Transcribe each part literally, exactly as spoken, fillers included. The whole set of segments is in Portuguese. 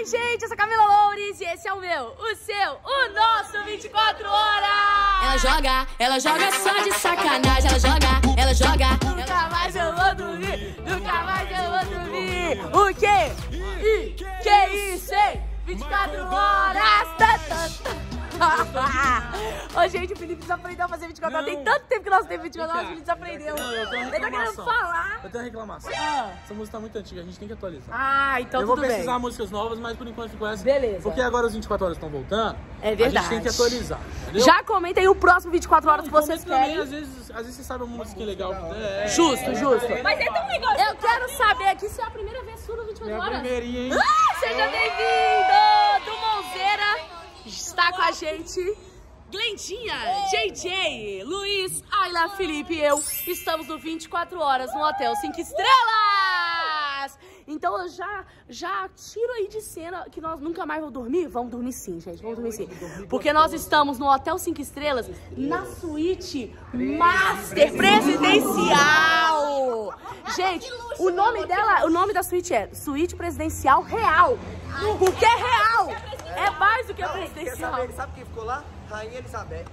Oi, gente, eu sou a Camila Loures e esse é o meu, o seu, o nosso vinte e quatro horas. Ela joga, ela joga só de sacanagem. Ela joga, ela joga. Nunca mais eu vou dormir, nunca mais eu vou dormir. O quê? E que isso, hein? vinte e quatro horas. Tá, tá, tá. Ô, gente, o Felipe desaprendeu a fazer vinte e quatro horas. Tem tanto tempo que nós temos vinte e quatro horas, o Felipe desaprendeu. Não, eu tenho uma Ele tá querendo falar. Eu tenho uma reclamação. Ah. Essa música tá muito antiga, a gente tem que atualizar. Ah, então eu vou tudo pesquisar bem. músicas novas, mas por enquanto ficou essa. Beleza. Porque agora os vinte e quatro horas estão voltando. É verdade. A gente tem que atualizar. Entendeu? Já comenta aí o próximo vinte e quatro horas que vocês Também, querem. às vezes, às vezes você sabe uma música legal. É, Justo, justo. Mas é tão legal. Eu quero saber aqui se é a primeira vez sua no vinte e quatro minha horas. primeirinha, hein? Ah, seja bem-vindo! Do Monzeira está com a gente. Glendinha, J J, Luiz, Ayla, Felipe e eu estamos no vinte e quatro horas no Hotel cinco Estrelas. Então eu já, já tiro aí de cena que nós nunca mais vamos dormir. Vamos dormir sim, gente, vamos dormir sim. Porque nós estamos no Hotel cinco Estrelas, na suíte Master Presidencial. Gente, o nome dela, o nome da suíte é Suíte Presidencial Real. Porque é real, é mais do que a presidencial. Sabe, sabe quem ficou lá? Rainha Elizabeth.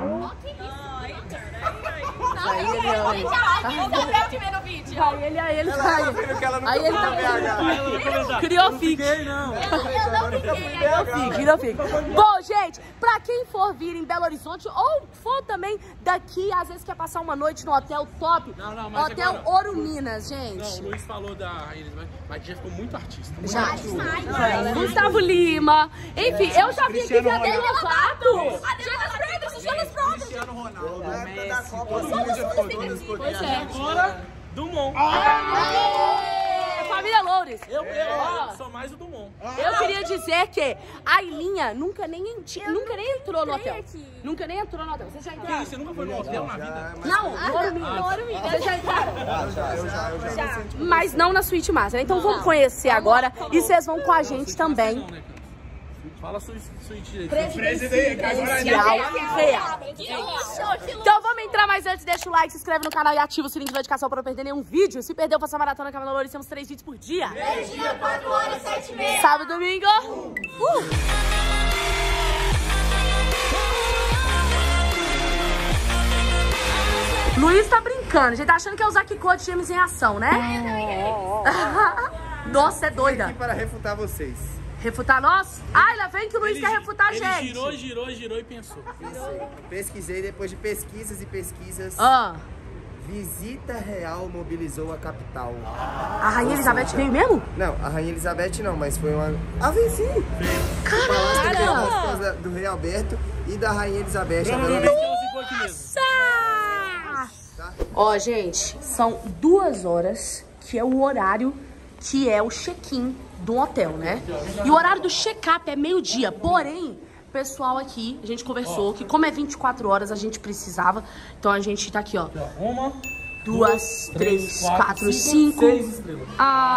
Aí ele, aí ele, aí ele, aí ele, Ela viu que ela nunca aí ele foi tá na B H. criou fique. Não. Criou fique. Bom, gente, pra quem for vir em Belo Horizonte ou for também daqui, às vezes quer passar uma noite no hotel top, Não, não, mas Hotel agora- Ouro Minas, Não, gente. o Luiz falou da Rainha Elizabeth, mas já ficou muito artista. Muito Já. artista. Gustavo Lima. Enfim, eu já vim aqui Cristiano ver Demi Lovato. Cristiano Ronaldo. Na época da Copa, os mídias todos Pois é. Agora, Dumont. É, família Loures. Eu, eu, Ó. eu sou mais o Dumont. Eu queria dizer que a Ailinha nunca nem, enti- nunca nem entrou no hotel. Nunca nem entrou no hotel. Vocês já Que entraram? isso, você nunca foi no hotel na vida? Não, no Ouro Minas. Vocês já entraram? Eu já, eu já, eu já. Mas não na Suíte Master. Então vamos conhecer agora e vocês vão com a gente também. Não, né, cara? Fala sua suíte. Presidencial Real. Então vamos entrar, mas antes deixa o like, se inscreve no canal e ativa o sininho de notificação para não perder nenhum vídeo. Se perdeu, faça a maratona Camila Loures, temos três vídeos por dia. três dias, quatro horas, sete e meia. Sábado e domingo. Uh. Luiz tá brincando, a gente tá achando que é o Zack Code de Gêmeos em ação, né? Nossa, é doida. Aqui para refutar vocês. Refutar nós? Ai, lá vem que o Luiz quer refutar a ele gente. girou, girou, girou e pensou. Pesquisei, depois de pesquisas e pesquisas, Ah, visita real mobilizou a capital. a Rainha Elizabeth veio mesmo? Não, a Rainha Elizabeth não, mas foi uma... Ah, vem sim! O palácio teve algumas coisas do Rei Alberto e da Rainha Elizabeth. Provavelmente ela ficou aqui mesmo. Ó, gente, são duas horas, que é o horário que é o check-in do hotel, né? E o horário do check-up é meio-dia, porém, pessoal aqui, a gente conversou que como é vinte e quatro horas, a gente precisava, então a gente tá aqui, ó. Uma, Duas, três, quatro, cinco. seis estrelas.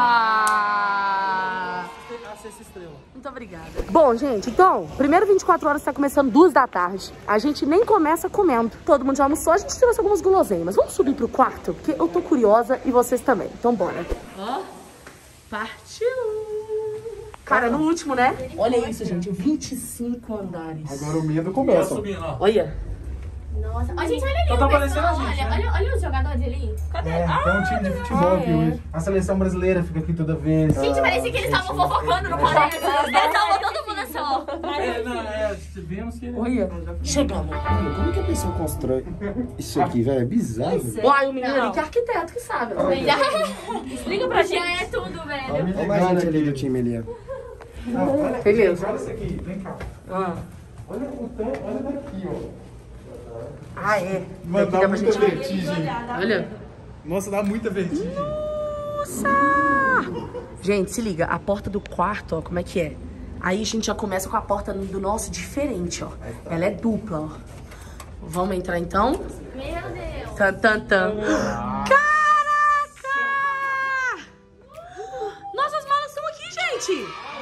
Ah! A sexta estrela. Muito obrigada. Bom, gente, então, primeiro vinte e quatro horas tá começando duas da tarde. A gente nem começa comendo. Todo mundo já almoçou, a gente trouxe algumas guloseimas. Vamos subir pro quarto? Porque eu tô curiosa e vocês também. Então, bora. Ó, partiu! Cara, no último, né? Olha isso, gente, vinte e cinco andares. Agora o medo Tá começa. subindo, ó. Olha. Nossa, ó, gente, olha ali. Então tá o parecendo pessoal, a gente, olha, né? olha, olha os jogadores ali. Cadê? É, tem um time de futebol aqui hoje. A seleção brasileira fica aqui toda vez. Gente, parecia que eles estavam fofocando no colégio. Eles estavam todo mundo assim, ó. É, não, é, vemos que... Olha. Chegamos. Como que a pessoa constrói isso aqui, velho? É bizarro. Uai, o menino ali que é arquiteto que sabe. Ó. Explica pra gente. É tudo, velho. Olha mais gente ali do time ali, ó. Beleza. Olha isso aqui, vem cá. Ah, Olha o tanto, olha daqui, ó. ah é. Mano, Daqui dá dá pra muita gente... vertigem. Olha. Nossa, dá muita vertigem. Nossa! Gente, se liga, a porta do quarto, ó, como é que é? Aí a gente já começa com a porta do nosso diferente, ó. Ela é dupla, ó. Vamos entrar então? Meu Deus. Tan, tan, tan. Caraca! Nossas malas estão aqui, gente!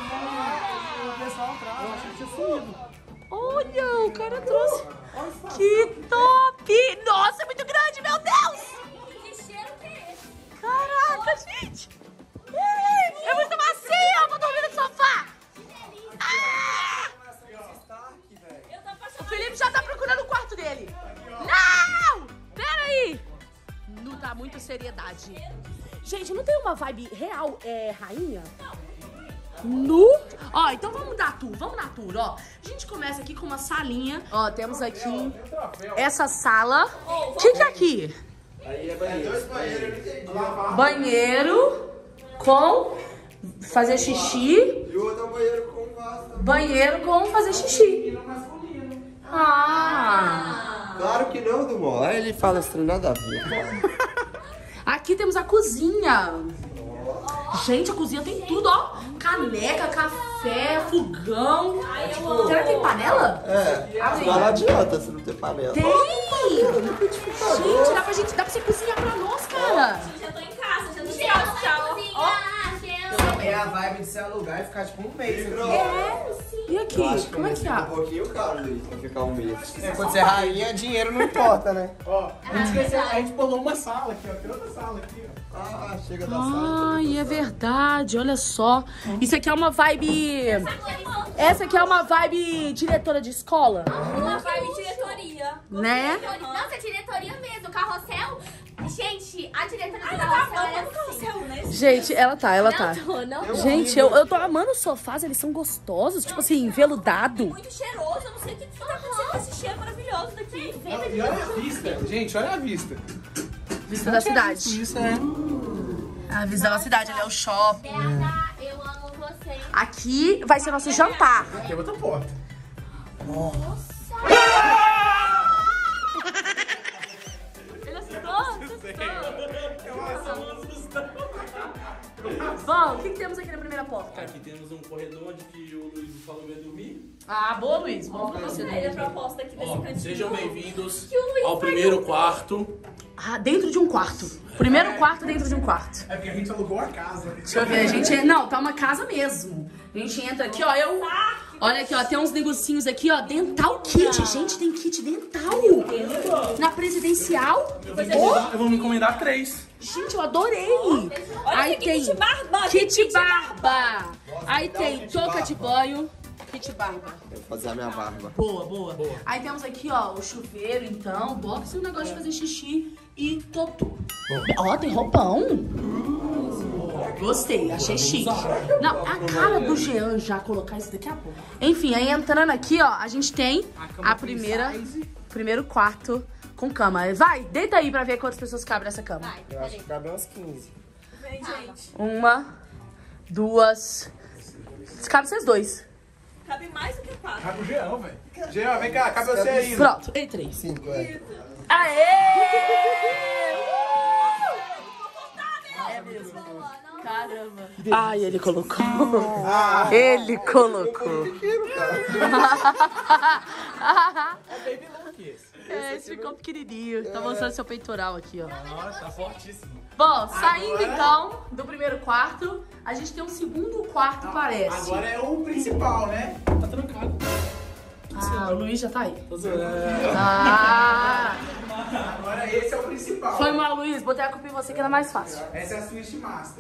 Olha, o cara trouxe. Que top! Nossa, é muito grande, meu Deus! Que cheiro que é esse? Caraca, gente! É muito macio, eu vou dormir no sofá! verdade. Gente, não tem uma vibe real, é, rainha? Nu? Ó, então vamos dar tour, vamos dar tour, ó. A gente começa aqui com uma salinha. Ó, temos aqui essa sala. O que que é aqui? Aí é banheiro. Banheiro com fazer xixi. E o outro é o banheiro com vaso. Banheiro com fazer xixi. Ah! Claro que não, Dumont. Aí ele fala assim, nada a ver. Aqui temos a cozinha. Gente, a cozinha tem tudo, ó. Caneca, café, fogão. Será que tem panela? É, Abre aí. não adianta se não ter panela. Tem! Gente, dá pra, gente, dá pra você cozinhar pra nós, cara. Já tô em casa, já tô em casa. Tchau. É a vibe de se alugar e ficar tipo um mês. E aqui? Como é que é? é? Um pouquinho caro, Luiz, pra ficar um mês. É, quando você é rainha, dinheiro não importa, né? Ó, a gente esqueceu, a gente pulou uma sala aqui, ó. Tem outra sala aqui, ó. Ah, chega da sala. Ai, é verdade, olha só. Isso aqui é uma vibe... Essa aqui é uma vibe diretora de escola, Uma vibe diretoria. né? Nossa, é diretoria mesmo. Carrossel. Gente, a diretoria do Ai, carrossel tá é amando o carrossel, né? Gente, ela tá, ela tá. Não, não. Gente, eu, eu tô amando os sofás, eles são gostosos, tipo assim, veludado. Muito cheiroso, eu não sei o que que tá acontecendo com esse cheiro maravilhoso daqui. E olha a vista, gente, olha a vista. Vista da cidade. Isso, é. A vista da cidade, ali é o shopping. B H, eu amo você. Aqui vai ser nosso jantar. Aqui é outra porta. Ele assustou? Bom, o que, que temos aqui na primeira porta? Aqui temos um corredor onde que o Luiz falou que ia dormir. Ah, boa, Luiz. Bom pra você, Gostei da né? proposta aqui desse Ó, cantinho. sejam bem-vindos Que o Luiz ao vai primeiro quarto. Ah, dentro de um quarto. Primeiro quarto dentro de um quarto. É porque a gente alugou a casa. Deixa eu ver, a gente... Não, tá uma casa mesmo. A gente entra aqui, ó, eu... Olha aqui, ó, tem uns negocinhos aqui, ó, dental kit. Gente, tem kit dental. Na presidencial. Oh, Eu vou me encomendar três. gente, eu adorei. Olha Aí aqui, tem kit barba, kit kit barba. Aí dá um tem kit touca barba. de banho. Kit barba. Eu vou fazer a minha barba. Boa, boa, Aí temos aqui, ó, o chuveiro, então, box e o negócio de fazer xixi e totô. Ó, tem roupão. Gostei, achei chique. Não, a cara do Jean já colocar isso daqui a pouco. Enfim, aí entrando aqui, ó, a gente tem a primeira, primeiro quarto com cama. Vai, deita aí pra ver quantas pessoas cabem nessa cama. Eu acho que cabe umas quinze. Vem, gente. Uma, duas... Cabe vocês dois. Cabe mais do que quatro. Cabe o Jean, velho. Jean, vem cá, cabe você aí. Pronto, entrei. Cinco, é. Aê! É mesmo. Caramba. Ai, ele colocou. Ele colocou. É baby look esse. É, esse ficou pequenininho. Tá mostrando seu peitoral aqui, ó. Nossa, tá fortíssimo. Bom, saindo então do primeiro quarto, a gente tem um segundo quarto, parece. Agora é o principal, né? Tá trancado. Ah, o Luiz já tá aí. Tô zoando. Ah! Agora esse é o principal. Foi mal, Luiz. Botei a culpa em você que era mais fácil. Essa é a Switch Master.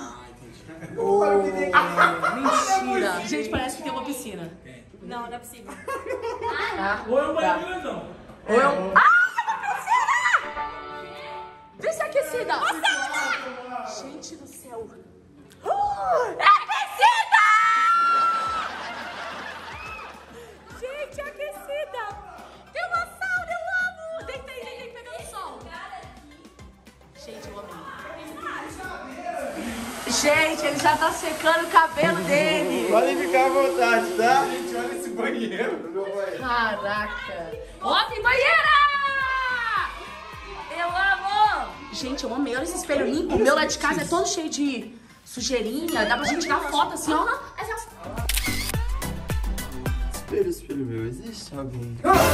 Mentira. Gente, parece que tem uma piscina. Não, não é possível. Ou é um banheiro grandão. Ou eu... Ah, uma piscina! Vê se é aquecida. Gente do céu. É aquecida! Gente, é aquecida. Tem uma sauna, eu amo. Deita aí, deita aí, pegando sol. Gente, eu amei. Gente, ele já tá secando o cabelo dele. Podem ficar à vontade, tá? Gente, olha esse banheiro. Caraca. Ó, tem banheira! Eu amo! Gente, eu amei. Olha esse espelho limpo. O meu lá de casa é todo cheio de sujeirinha. Dá pra gente tirar foto assim, ó. Espelho, espelho meu, existe alguém?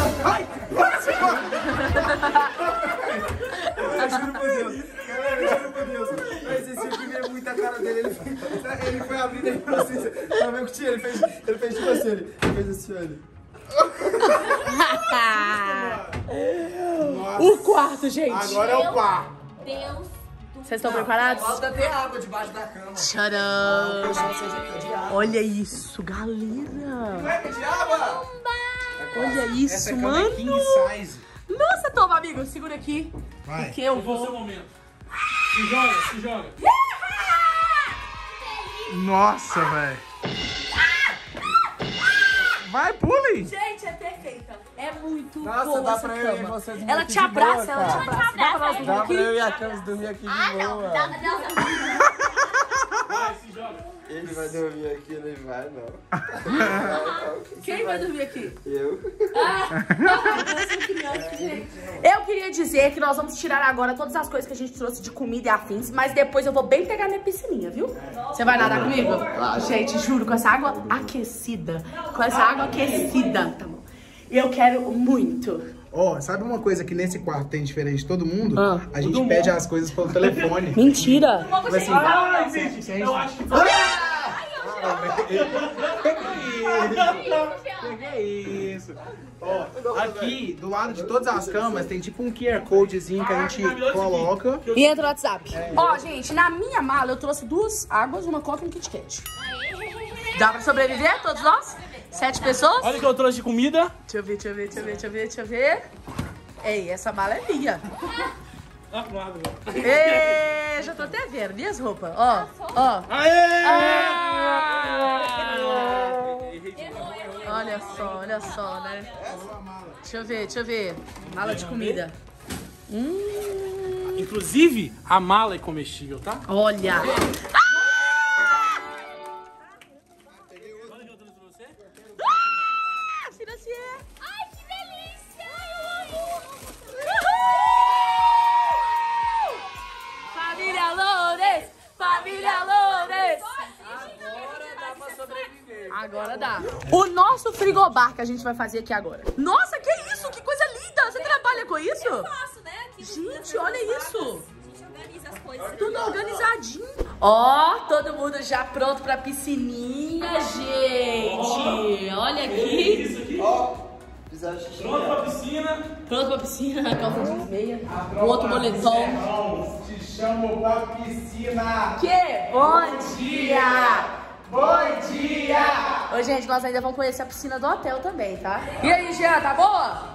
Eu juro por Deus. Galera, eu juro por Deus. Mas esse filme é muita cara dele. Ele foi, ele foi abrindo aí pra vocês. Tá vendo que tinha? Ele fez, ele fez tipo assim, ele fez assim, olha. O quarto, gente. Agora é o quarto. Deus. Vocês estão preparados? Falta ter água debaixo da cama. Tcharam! De água. Olha isso, galera. Cueca de água! Olha isso, Essa cama mano. é king size. Nossa, toma, amigo. Segura aqui. Vai. Porque eu Qual foi o vou... seu momento? Se joga, se joga. Nossa, velho. Vai, pule. Gente, é perfeita. É muito Nossa, boa dá essa pra eu e cama. você dormir Ela aqui te de abraça, boa, ela te cara. abraça. Dá pra nós dormir Dá pra eu aqui? e a Camis dormir aqui de Ah, não. boa. Dá, dá, Vai, se joga. Ele vai dormir aqui, ele vai, não. Quem vai dormir aqui? Eu? Eu queria dizer que nós vamos tirar agora todas as coisas que a gente trouxe de comida e afins, mas depois eu vou bem pegar minha piscininha, viu? Você vai nadar comigo? Gente, juro, com essa água aquecida, com essa água aquecida, tá bom? Eu quero muito. Ó, oh, sabe uma coisa que nesse quarto tem diferente de todo mundo? Ah. A gente pede as coisas pelo telefone. Mentira! Tipo assim, Ah, se a gente- se a gente- eu acho que... Que que é isso? Ó, aqui, do lado de todas as camas, tem tipo um Q R Codezinho que a gente coloca. E entra no WhatsApp. Ó, gente, na minha mala eu trouxe duas águas, uma coca e um Kit Kat. Dá pra sobreviver, todos nós? Sete pessoas? Olha o que eu trouxe de comida. Deixa eu ver, deixa eu ver, deixa eu ver, deixa eu ver, deixa eu ver. Ei, essa mala é minha. Ah, pro lado, velho. Ei, já tô até vendo, minhas roupas. Ó, ó. Aê! Olha só, olha só, né? Deixa eu ver, deixa eu ver. Mala de comida. Hum, Inclusive, a mala é comestível, tá? olha. Olha o que eu trouxe pra você. Ah, financiei. Ai, que delícia! Eu amo! Família Loures! Família Loures! Agora dá. O nosso frigobar que a gente vai fazer aqui agora. Nossa, que isso? Que coisa linda! Você trabalha com isso? Eu faço, né? Aqui Gente, olha isso. a gente organiza as coisas. Tudo organizadinho. Ó, todo mundo já pronto pra piscininha, gente. Olha aqui. Ó, fizeram xixi. Pronto pra piscina. Pronto pra piscina, calça jeans meia. O outro moletom. Te chamo pra piscina. Que? Bom dia! Bom dia! Ô, gente, nós ainda vamos conhecer a piscina do hotel também, tá? E aí, Jean, tá boa?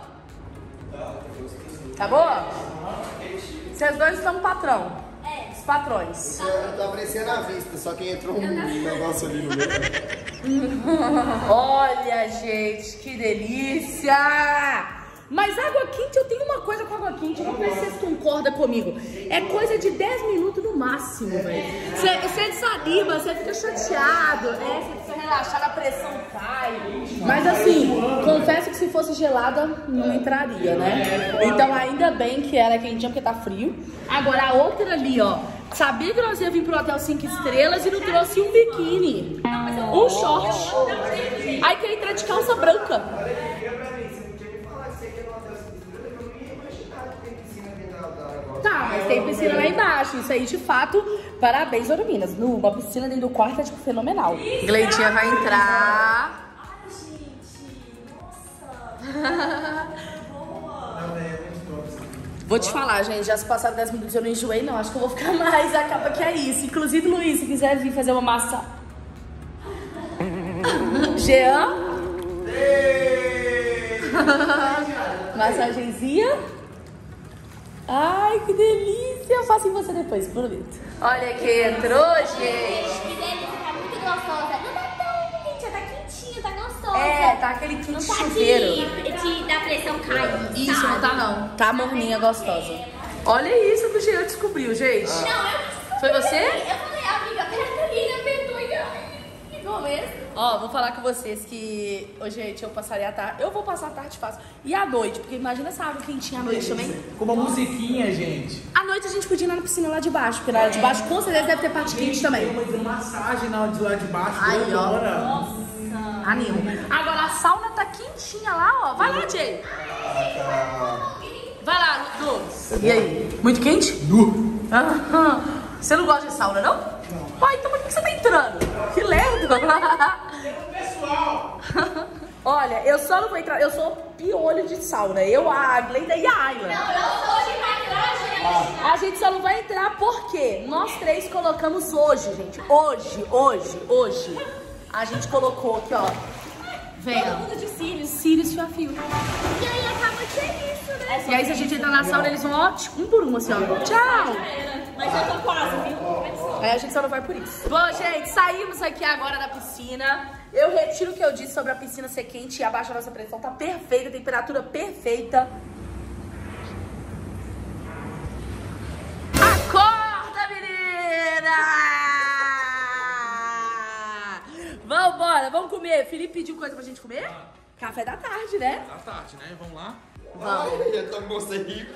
Tá boa? Vocês dois estão no patrão. É. Os patrões. Tá aparecendo à vista, só que entrou um negócio ali no meio. Olha, gente, que delícia! Mas água quente, eu tenho uma coisa com água quente, eu não sei se vocês concordam comigo. É coisa de dez minutos no máximo, velho. Você desanima, você fica chateado, é, você precisa relaxar, a pressão cai. Mas assim, confesso que se fosse gelada, não entraria, né? Então ainda bem que era quentinha, porque tá frio. Agora a outra ali, ó. Sabia que nós ia vir pro hotel cinco estrelas e não trouxe um biquíni, um short. Aí quer entrar de calça branca. Tá, mas tem piscina lá embaixo. Isso aí, de fato, parabéns, Ouro Minas. No, uma piscina dentro do quarto é, tipo, fenomenal. Gleitinha vai entrar. Ai, gente. Nossa. Vou te falar, gente, já se passaram dez minutos eu não enjoei, não. Acho que eu vou ficar mais. Acaba que é isso. Inclusive, Luiz, se quiser vir fazer uma massa... Jean? Massagenzinha? Ai, que delícia! Eu faço em você depois, prometo. Olha quem entrou, gente. Que delícia, tá muito gostosa. Não tá tão quente, tá quentinha, tá gostosa. É, tá aquele quente Não tá chuveiro. de, de da pressão cair. Isso, sabe? não tá não. Tá morninha, gostosa. Olha isso que o Jean descobriu, gente. Não, eu Foi você? Eu falei, amiga, Catarina, perdoe. Igual mesmo. Ó, vou falar com vocês que... Ô, gente, eu passaria a tarde... Eu vou passar a tarde fácil. E à noite, porque imagina essa água quentinha à noite também. Com uma musiquinha, gente. À noite a gente podia ir na piscina lá de baixo, porque na de baixo com certeza deve ter parte quente também. Tem uma hidromassagem na hora de lá de baixo. Aí, toda ó. hora. Animo. Agora a sauna tá quentinha lá, ó. Vai lá, Jay. Vai lá, Douglas. E aí? Muito quente? Nu. Aham. Você não gosta de sauna, não? Não. Pai, então por que você tá entrando? Que lerdo. Pessoal. Olha, eu só não vou entrar, eu sou piolho de sauna. Eu, a Glenda e a Ayla. Não, eu sou de maquiagem. A gente só não vai entrar porque nós três colocamos hoje, gente. Hoje, hoje, hoje. A gente colocou aqui, ó. Venha. Todo mundo de cílios. Sirius fio a fio. E aí acaba que é isso, né? E aí, se a gente entrar na sauna, eles vão, ó, um por um, assim, ó. Tchau! Mas eu tô quase, viu? Aí a gente só não vai por isso. Bom, gente, saímos aqui agora da piscina. Eu retiro o que eu disse sobre a piscina ser quente e abaixo a nossa pressão. Tá perfeita, temperatura perfeita. Acorda, menina! Vambora, vamos comer. Felipe pediu coisa pra gente comer? Café da tarde, né? Da tarde, né? Vamos lá. Ai, eu tô com você rico.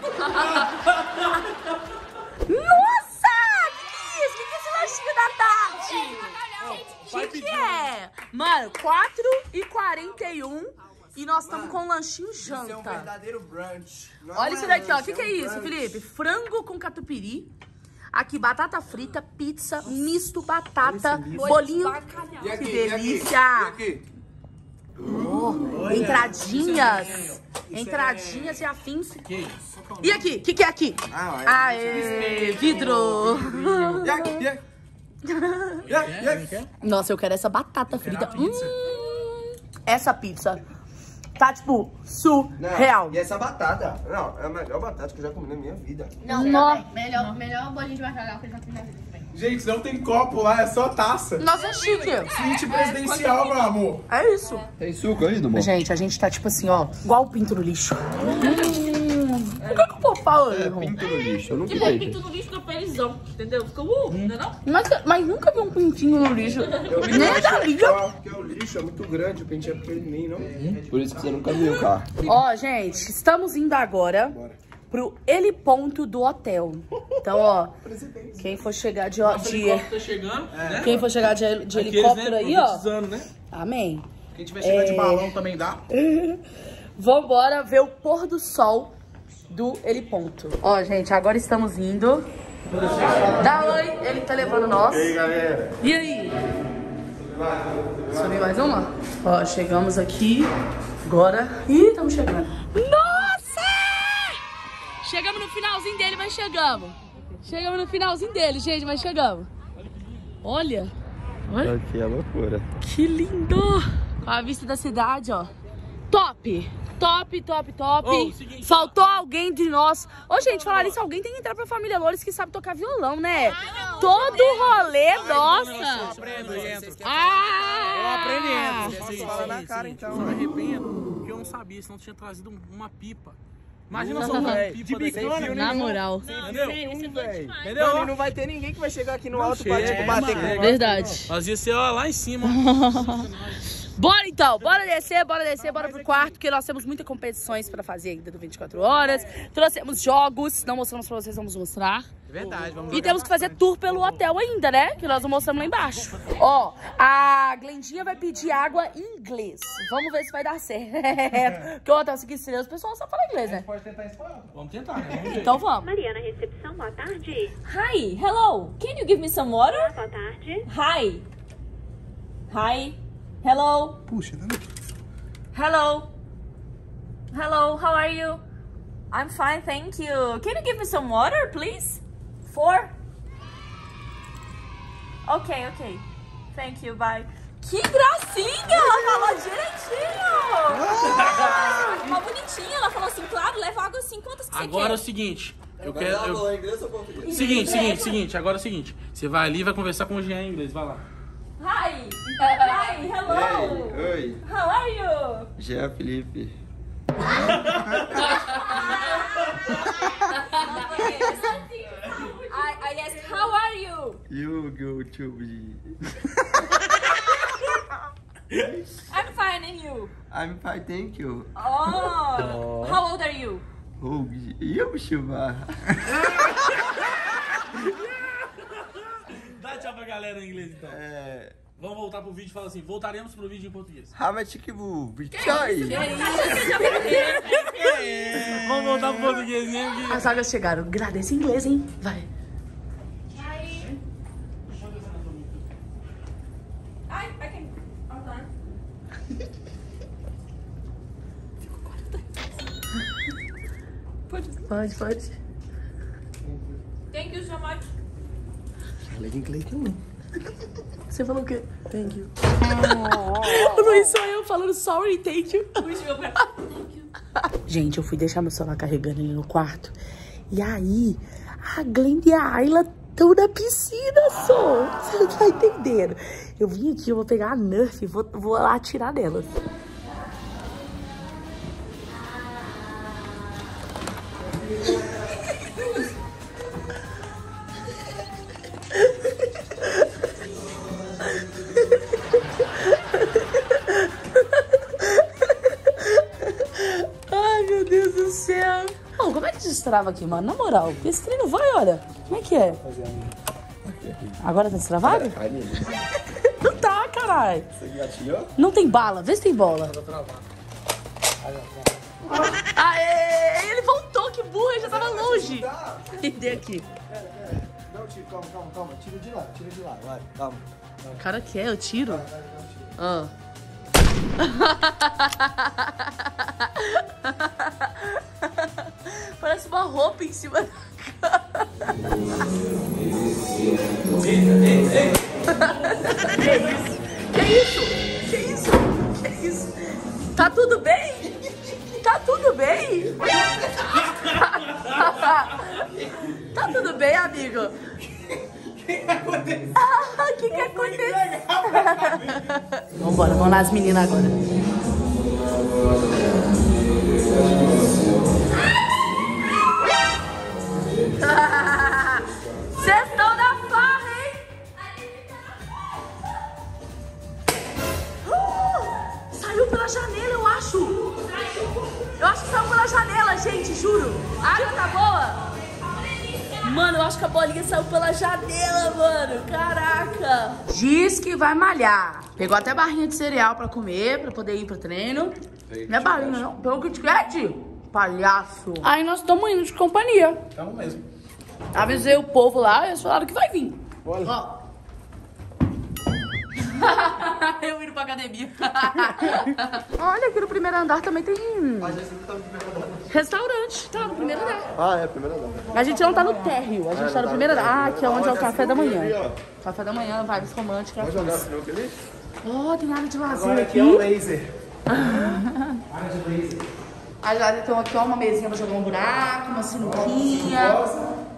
Nossa! Que que é isso? Que que é esse lanchinho da tarde? O que que é? Mano, quatro e quarenta e um e nós estamos com um lanchinho Isso é um janta. verdadeiro brunch. Não Olha é isso daqui, ó. O lanche, que que é um isso, brunch. Felipe? Frango com catupiry. Aqui, batata frita, pizza, misto, batata, bolinho. E aqui, Que e aqui? delícia! E aqui? Entradinhas. Entradinhas e afins. Que isso? E aqui? O que que é aqui? Ah, é. Aê, vidro. E aqui? E aqui? E aqui? E aqui? Nossa, eu quero essa batata frita. Hum, essa pizza tá, tipo, surreal. E essa batata? Não, é a melhor batata que eu já comi na minha vida. Não, Nó- também. Melhor, melhor bolinho de bacalhau que eu já fiz na vida também. Gente, não tem copo lá, é só taça. Nossa, é chique. Suíte presidencial, meu amor. É isso. Tem suco aí, Dumont? Gente, a gente tá, tipo assim, ó, igual o pinto no lixo. Hum, por que que o povo fala, irmão? Pinto no lixo, eu nunca Tipo, vi. pinto no lixo fica felizão, entendeu? Fica uh, não é não? Mas, mas nunca vi um pintinho no lixo. Nem da liga. Porque o lixo é muito grande, o pente é pequenininho, não? Por isso que você nunca viu, cara. Ó, gente, estamos indo agora pro heliponto do hotel. Então, ó, quem for chegar de, ó, de Tá chegando, né? quem for chegar de, de Aqueles, helicóptero né, aí, ó. profetizando, né? Amém. Quem tiver chegando de balão também dá. Vambora ver o pôr do sol do heliponto. Ó, gente, agora estamos indo. Dá oi, ele tá levando nós. E aí, galera? E aí? Subir mais uma? Ó, chegamos aqui. Agora. Ih, estamos chegando. Nossa! Chegamos no finalzinho dele, mas chegamos. Chegamos no finalzinho dele, gente, mas chegamos. Olha. Olha. Aqui é loucura. Que lindo! A vista da cidade, ó. Top! Top, top, top. Ô, seguinte, Faltou alguém de nós. Ô, gente, falar isso, alguém tem que entrar pra família Loures que sabe tocar violão, né? Todo rolê, nossa. Aprendo e entro. Ah! Eu aprendendo. Posso falar na cara, então. Eu me arrependo, porque eu não sabia, senão eu tinha trazido uma pipa. Imagina só uma pipa de bicana. Na moral. Entendeu? Nenhum, velho. Entendeu? E não vai ter ninguém que vai chegar aqui no alto pra, chega, tipo, bater com o mano. negócio. Verdade. Nós ia ser ó, lá em cima. Bora então, bora descer, bora descer, bora pro quarto, porque nós temos muitas competições pra fazer ainda do vinte e quatro horas. Trouxemos jogos, não mostramos pra vocês, vamos mostrar. Verdade, vamos E temos que fazer tour pelo hotel ainda, né? Que nós não mostramos lá embaixo. Ó, a Glendinha vai pedir água em inglês. Vamos ver se vai dar certo. Porque o hotel cinco estrelas, o pessoal só fala inglês, né? Pode tentar espanhol. Vamos tentar, né? Vamos ver. Então vamos. Mariana, recepção, boa tarde. Hi, hello. Can you give me some water? Boa tarde. Hi. Hi. Hello. Puxa, tá Hello. Hello, how are you? I'm fine, thank you. Can you give me some water, please? Four? Ok, ok. Thank you, bye. Que gracinha! Ela falou direitinho! Ah, uma bonitinha. Ela falou assim, claro, leva água assim. Quantas que você Agora é o quer? seguinte. Eu quero. eu- Falou inglês ou português? Seguinte, seguinte, seguinte. Agora é o seguinte. Você vai ali e vai conversar com o Jean em inglês. Vai lá. Hi. Hi, hello. Oi, How are you? Jean Felipe. I, I asked, how are you? You go to be. I'm fine, and you? I'm fine, thank you. Oh, how old are you? Oh, eu chuva. Dá tchau pra galera em inglês então. É. Vamos voltar pro vídeo e falar assim. Voltaremos pro vídeo em português. Ramatikibu, Vichai. Vamos voltar pro português, né? As vagas chegaram. Agradeça em inglês, hein? Vai. I, I can. Oh, tá. Pode, pode. Thank you so much. Falei inglês também. Você falou o quê? Thank you. O Luiz sou eu falando sorry, thank you. Gente, eu fui deixar meu celular carregando ali no quarto. E aí, a Glenda e a Ayla estão na piscina, só. Você não tá entendendo. Eu vim aqui, eu vou pegar a Nerf e vou, vou lá atirar nelas. Ai, meu Deus do céu. Não, como é que destrava aqui, mano? Na moral, esse trem não vai, olha. Como é que é? Agora tá destravado? Não tá, caralho. Você gatilhou? Não tem bala. Vê se tem bola. Aê! Ele voltou, que burro. Ele já tava longe. Entendeu aqui. Não, tiro, calma, calma, calma. Tira de lá, tira de lá. Vai, calma. O cara quer, eu tiro. Ah. Parece uma roupa em cima da cara. Que isso? Que isso? Que isso? Tá tudo bem? Tá tudo bem? Tá tudo bem, amigo? O que que aconteceu? Ah, o que que aconteceu? Vambora, vamos lá as meninas agora. Vocês estão na farra, hein? Uh, saiu pela janela, eu acho. Eu acho que saiu pela janela, gente, juro. A água tá boa? Mano, eu acho que a bolinha saiu pela janela, mano. Caraca. Diz que vai malhar. Pegou até barrinha de cereal pra comer, pra poder ir pro treino. Não é barrinha, não. Pegou Kit Kat? Palhaço. Aí nós estamos indo de companhia. Estamos mesmo. Avisei o povo lá e eles falaram que vai vir. Olha. Ó. Eu indo pra academia. Olha, aqui no primeiro andar também tem restaurante. Tá no primeiro andar. Ah, é, primeiro andar. A gente não tá no térreo, a gente tá no primeiro andar. Ah, aqui é onde é o café da manhã. Café da manhã, vibes românticas. Pode jogar sinuca ali? Ó, tem área de lazer Agora aqui. aqui é o laser. Área de laser. Aí já tem aqui ó, uma mesinha pra jogar um buraco, uma sinuquinha.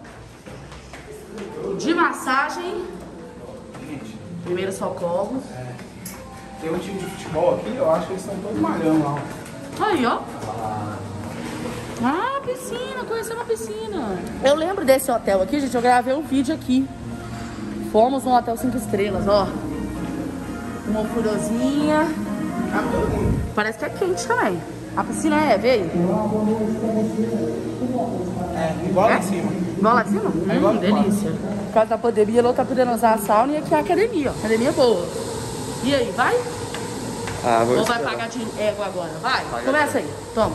De massagem. Primeiro socorro. Tem um time de futebol aqui, eu acho que eles estão todos malhando lá. Aí, ó. Ah, piscina, conheci uma piscina. Eu lembro desse hotel aqui, gente, eu gravei um vídeo aqui. Fomos num hotel cinco estrelas, ó. Uma furozinha. Parece que é quente também. A piscina é, vê aí. É, igual lá em cima. Igual lá de cima? Hum, delícia. Por causa da pandemia, ela tá podendo usar a sauna e aqui é a academia, ó. Academia boa. E aí, vai? Ah, vou Ou vai pagar de égua agora? Vai, Paga começa aí. Toma.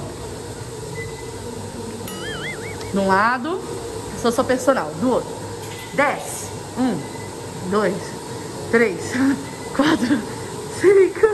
De um lado, sou sua personal. Do outro. Desce. Um, dois, três, quatro, cinco.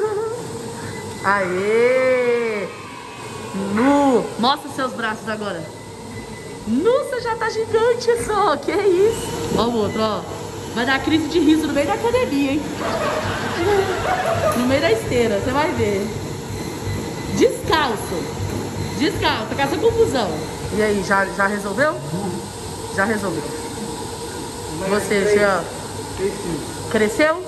Aê! Nu! Mostra seus braços agora. Nossa, já tá gigante só. Que isso? Ó o outro, ó. Vai dar crise de riso no meio da academia, hein? No meio da esteira, você vai ver. Descalço. Descalço, com essa confusão. E aí, já, já resolveu? Já resolveu. Você, Jean? Cresceu?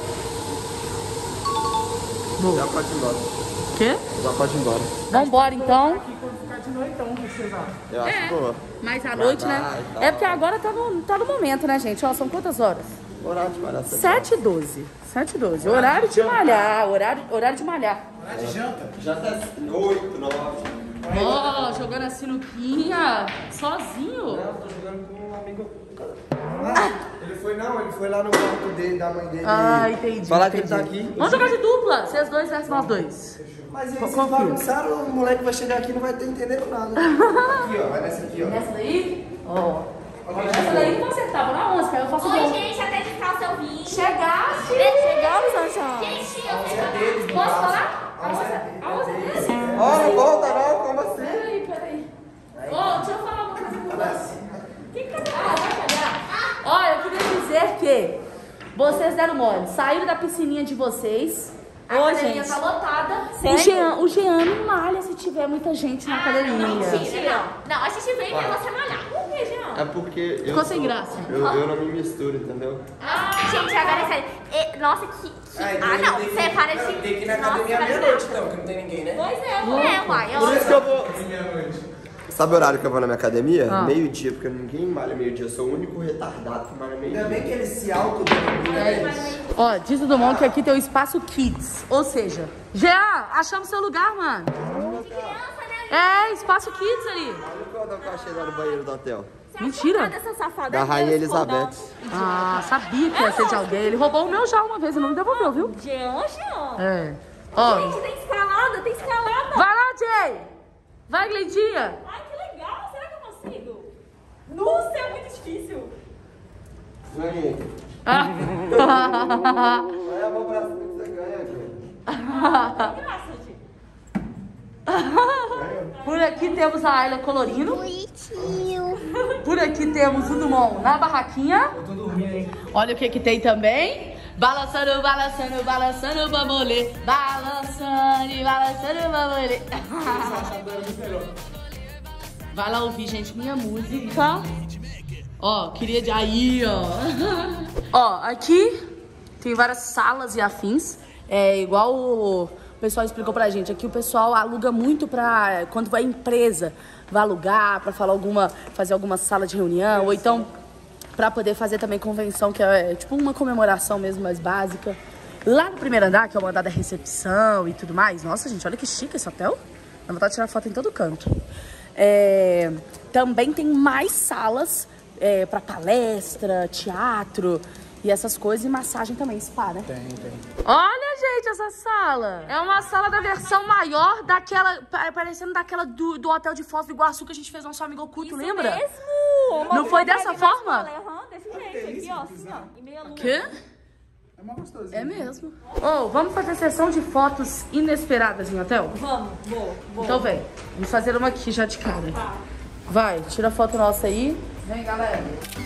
Boa. Já pode ir embora. Quê? Já pode ir embora. Vambora, então. Eu acho É, boa. mas à noite, né? É porque agora tá no, tá no momento, né, gente? Ó, são quantas horas? Horário de malhar. sete e doze. sete e doze. Horário de malhar. Horário, horário de malhar. Horário de janta. Já tá oito, nove. Ó, jogando a sinuquinha sozinho. Não, tô jogando com um amigo. Ah, ele foi não, ele foi lá no quarto dele, da mãe dele. Ah, entendi. Falar que ele entendi. tá aqui. Vamos jogar de dupla. Vocês dois versus nós dois. Mas eles Confio. bagunçaram, o moleque vai chegar aqui e não vai ter entendendo nada. Aqui, ó, vai nessa aqui, ó. Nessa daí? Ó. Essa daí não acertar, vou na onze, que aí eu faço Oi, gol. gente, até de calça eu vim. Chegaste! Chegamos, Anjão. Gente, eu É deles, no Posso caso. falar? A onze é dele? Ó, não volta não, como assim? Peraí, peraí. Ô, deixa eu falar uma coisa com você. Que que tá ah, vai calhar. Olha, eu queria dizer que vocês deram mole. Saíram da piscininha de vocês. A Ô, academia gente. tá lotada. O Jean, o Jean não malha se tiver muita gente na academia. Mentira. Não, a gente vem pra você malhar. Por que, Jean? É porque eu Ficou sou, sem graça. Eu, eu não me misturo, entendeu? Ah, gente, agora é sério. E- nossa, que... que... Ah, então Ah, ele não. tem que- Você para de... Tem que ir na Nossa, academia para de- meia-noite, então, que não tem ninguém, né? Pois é, é, uai. Por isso que eu vou... Sabe o horário que eu vou na minha academia? Ah. Meio-dia, porque ninguém malha meio-dia. Eu sou o único retardado que malha meio-dia. Ainda bem que ele se autodenomina isso. Ó, diz o Dumont que aqui tem o espaço Kids. Ou seja, Jean, achamos seu lugar, mano. É, espaço Kids ali. Olha qual é o cachê lá no banheiro do hotel. Mentira. Dessa safada Da é Rainha Deus, Elizabeth. Ah, sabia que ia ser de alguém. Ele roubou o meu já uma vez e não me devolveu, viu? Jean, Jean. É. Ó, Gente, tem escalada, tem escalada. vai lá, Jay. Vai, Glendinha. Ai, que legal. Será que eu consigo? Nossa, é muito difícil. Ganhei. Ah. Vai a mão pra cima que você ganha, cara. Que graça, gente. Por aqui temos a Ayla colorindo. Por aqui temos o Dumont na barraquinha. Eu tô dormindo, hein? Olha o que que tem também. Balançando, balançando, balançando o bambolê. Balançando, balançando o bambolê. Vai lá ouvir, gente, minha música. Ó, queria de aí, ó. Ó, aqui tem várias salas e afins. É igual o pessoal explicou pra gente. Aqui o pessoal aluga muito pra... Quando vai empresa, vai alugar pra falar alguma, fazer alguma sala de reunião. Ou então pra poder fazer também convenção, que é tipo uma comemoração mesmo, mais básica. Lá no primeiro andar, que é o andar da recepção e tudo mais. Nossa, gente, olha que chique esse hotel. Dá vontade de tirar foto em todo canto. É, também tem mais salas é, pra palestra, teatro e essas coisas. E massagem também, spa, né? Tem, tem. Olha, gente, essa sala. É uma sala da versão maior daquela, pa- parecendo daquela do, do hotel de Foz do Iguaçu que a gente fez nosso amigo oculto, lembra? Mesmo? Não foi dessa forma? Aham, desse jeito. Aqui, ó, assim, ó. E meia lua. Quê? É uma gostosinha. É mesmo. Ô, vamos fazer sessão de fotos inesperadas em hotel? Vamos, vou, vou. Então vem, vamos fazer uma aqui já de cara. Vai, tira a foto nossa aí. Vem, galera.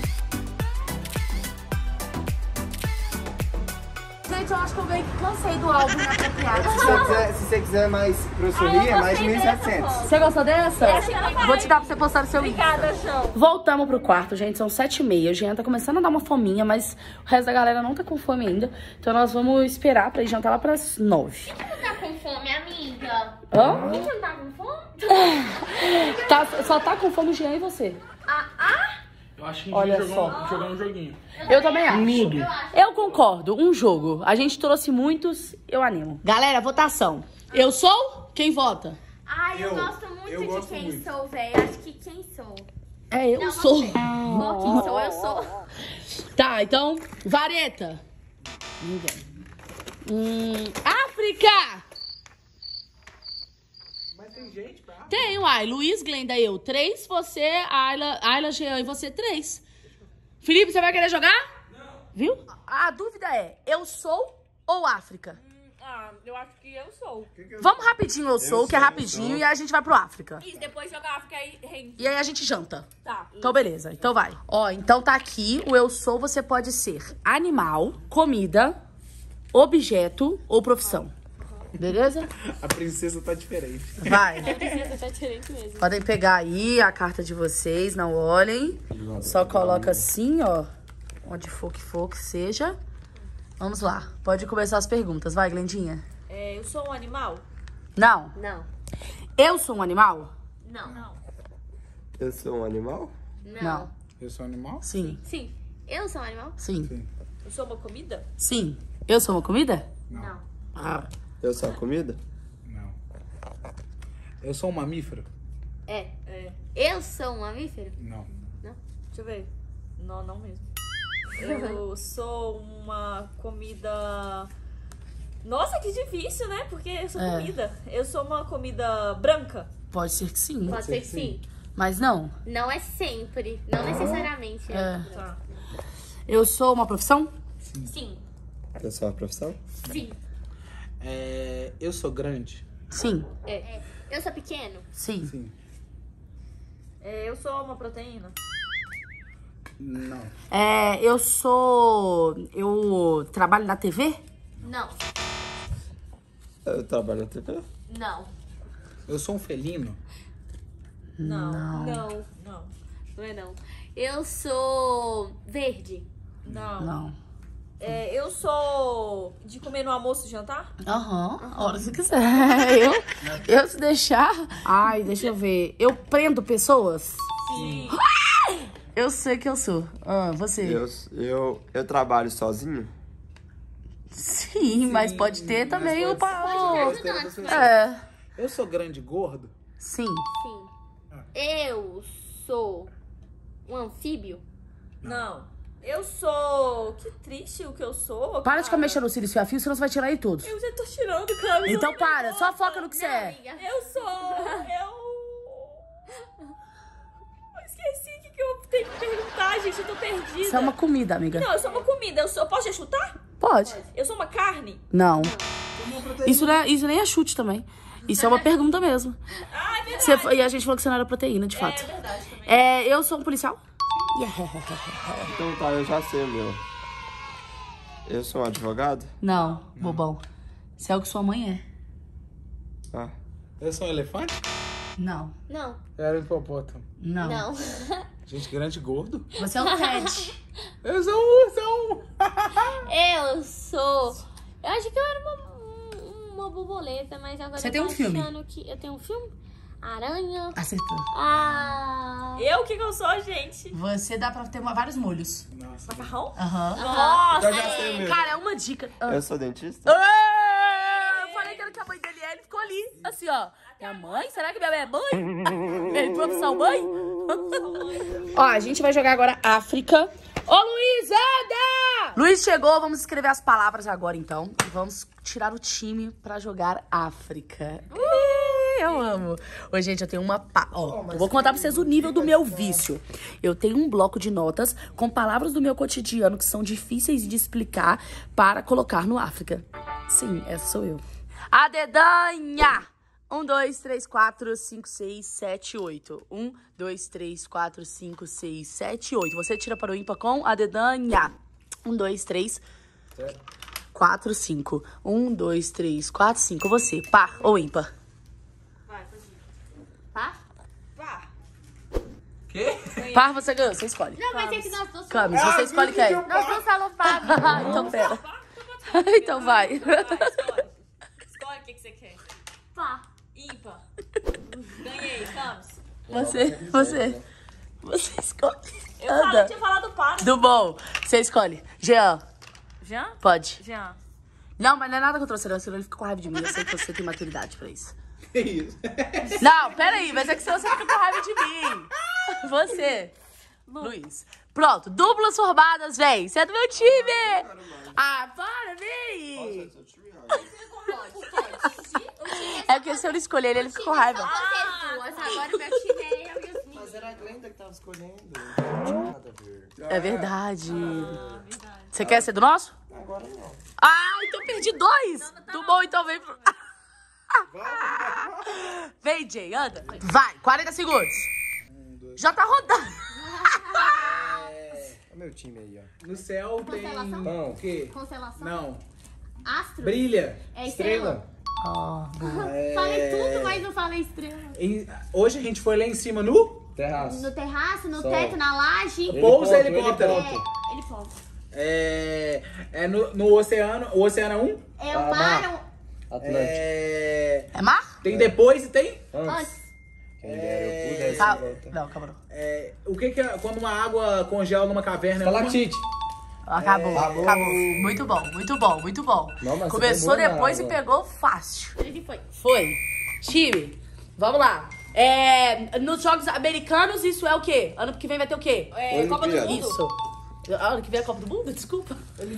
Gente, eu acho que eu meio que cansei do álbum inapropriado. Se você quiser, se você quiser mais pra eu sorrir, é mais de mil e setecentos. Você gostou dessa? Essa eu não Vou te dar pra você postar no seu Insta. Obrigada, João. Voltamos pro quarto, gente, são sete e meia. O Jean tá começando a dar uma fominha, mas o resto da galera não tá com fome ainda. Então nós vamos esperar pra ir jantar lá pras nove. Tá com fome, amiga? Hã? Você não tá com fome? Tá, só tá com fome o Jean e você. Ah, ah? Eu acho que a Olha gente só. jogou, jogou um joguinho. Eu também acho. Ludo. Eu concordo, um jogo. A gente trouxe muitos, eu animo. Galera, votação. Eu sou? Quem vota? Ai, eu, Eu- gosto muito eu de gosto quem muito. sou, velho. Acho que quem sou. É, eu Não, sou. você. Ó, quem sou, eu sou. Tá, então, vareta. Ninguém. Hum, África! Mas tem gente pra... Tem, uai. Luiz, Glenda, eu. Três, você, Ayla, Ayla, Jean e você, três. Felipe, você vai querer jogar? Não. Viu? A dúvida é, eu sou ou África? Ah, eu acho que eu sou. Vamos rapidinho, eu sou, que é rapidinho, e aí a gente vai pro África. Isso, depois jogar África aí rende. E aí a gente janta. Tá. Então, beleza. Então vai. Ó, então tá aqui. O eu sou, você pode ser animal, comida, objeto ou profissão. Beleza? A princesa tá diferente. Vai. Tá diferente mesmo. Podem pegar aí a carta de vocês, não olhem. Só coloca assim, ó. Onde for que for que seja. Vamos lá. Pode começar as perguntas. Vai, Glendinha. É, eu sou um animal? Não. Não. Eu sou um animal? Não. Não. Eu sou um animal? Não. Eu sou animal? Sim. Sim. Eu sou um animal? Sim. Eu sou uma comida? Sim. Eu sou uma comida? Não. Ah. Eu sou a comida? Não. Eu sou um mamífero? É. É. Eu sou um mamífero? Não. Deixa eu ver. Não, não mesmo. Eu sou uma comida... Nossa, que difícil, né? Porque eu sou É. comida. Eu sou uma comida branca. Pode ser que sim. Pode ser que sim. Mas não. Não é sempre. Não necessariamente. É. Tá. Eu sou uma profissão? Sim. Eu sou uma profissão? Sim. É, eu sou grande? Sim. É. Eu sou pequeno? Sim. Sim. É, eu sou uma proteína. Não. É, eu sou... Eu trabalho na T V? Não. Eu trabalho na T V. Não. Eu sou um felino? Não. Não. Não. Não é não. Eu sou verde. Não. Não. É, eu sou de comer no almoço e jantar? Aham, a hora que você quiser. Eu, eu se deixar... Ai, deixa eu ver. Eu prendo pessoas? Sim. Eu sei que eu sou. Ah, você? Eu, eu, eu trabalho sozinho? Sim, mas pode ter também o... pa- Pode o- ter ajudante. É. Eu sou grande e gordo? Sim. Sim. Eu sou um anfíbio. Não. Eu sou... Que triste o que eu sou, Para de ficar cara. mexendo no cílio e fio, senão você vai tirar aí todos. Eu já tô tirando, cara. Então eu para, não só gosto. foca no que você Não, é. amiga. Eu sou... Eu... Eu esqueci o que, que eu tenho que perguntar, gente. Eu tô perdida. Isso é uma comida, amiga. Não, eu sou uma comida. Eu, sou... eu posso já chutar? Pode. Eu sou uma carne? Não. Isso, não é, isso nem é chute também. Isso é uma pergunta mesmo. Ah, é verdade. Você foi- e a gente falou que você não era proteína, de fato. É verdade também. É, eu sou um policial? Então tá, eu já sei o meu. Eu sou um advogado? Não, bobão. Você é o que sua mãe é. Ah. Eu sou um elefante? Não. Não. Eu era um hipopótamo. Não. Não. Gente, grande e gordo? Você é um Ted. Eu sou um ursão. Eu sou... Eu acho que eu era uma, uma borboleta, mas agora Você eu tem tô um filme? achando que... Eu tenho um filme? Aranha. Acertou. Ah... Eu? O que que eu sou, gente? Você dá pra ter uma- vários molhos. Nossa. Macarrão? Aham. Nossa! Eu já sei o meu. Cara, é uma dica. Ah. Eu sou dentista? Ah, eu falei que era que a mãe dele é, ele ficou ali, assim, ó. Minha mãe? Será que minha mãe é mãe? Minha profissão mãe? Ó, a gente vai jogar agora África. Ô, Luiz, anda! Luiz chegou, vamos escrever as palavras agora, então. E vamos tirar o time pra jogar África. Ih, eu amo. Ô, gente, eu tenho uma... Pa... Ó, eu vou contar pra vocês o nível do meu vício. Eu tenho um bloco de notas com palavras do meu cotidiano que são difíceis de explicar para colocar no África. Sim, essa sou eu. A dedanha! Um, dois, três, quatro, cinco, seis, sete, oito. Um, dois, três, quatro, cinco, seis, sete, oito. Você tira para o ímpar com a dedanha. Um, dois, três, quatro, cinco. Um, dois, três, quatro, cinco. Você, par ou ímpar? Par? Vá. Quê? Par, você ganhou, você escolhe. Não, mas é que nós dois somos... Camis, você escolhe quem? Nós somos salopados. Então pera. Então vai. Vai, escolhe. Escolhe o que, que você quer. Par. Ímpar. Ganhei, Camis. Você, você. Você escolhe. Eu falei, Anda. tinha falado para. Do bom. Você escolhe. Jean, Jean? pode. Jean. Não, mas não é nada contra você, não. Senão ele fica com raiva de mim. Eu sei que você tem maturidade pra isso. Que isso? Não, peraí, mas é que senão você fica com raiva de mim. Você. Luiz. Pronto, duplas formadas, véi. Você é do meu time. Ah, para, vem. É porque se eu não escolher ele, ele fica com raiva. Vocês duas. Agora o meu time é eu e os meninos. Mas era a Glenda que tava escolhendo. Não tinha nada a ver. É verdade. Você quer ser do nosso? Agora não. Ah, então perdi dois. Do bom, então vem pro... Vem, Jay, anda. Vai, quarenta segundos. Já tá rodando. Olha o meu time aí, ó. No céu tem... Constelação? Não. O quê? Constelação? Não. Astro? Brilha. É estrela? Falei tudo, mas não falei estrela. Em- Hoje a gente foi lá em cima no... Terraço. No terraço, no Sol. teto, na laje. Pouso Ele helicóptero. É, ponto. ele ponto. É... É no, no oceano. O oceano é um. É o Ah, mar, Atlântico. É... É mar? Tem depois e tem... Antes. Quem dera eu pudesse Tá. voltar. Não, acabou não. É... O que que é quando uma água congela numa caverna? é uma- Estalactite. Acabou, Acabou. acabou. Muito bom, muito bom, muito bom. Não, mas você Começou pegou na depois e água. pegou fácil. ele foi. Foi. Time, vamos lá. É, nos Jogos Americanos, isso é o quê? Ano que vem vai ter o quê? É, Copa do Olimpíada. Mundo. Isso. Ano que vem é a Copa do Mundo? Desculpa.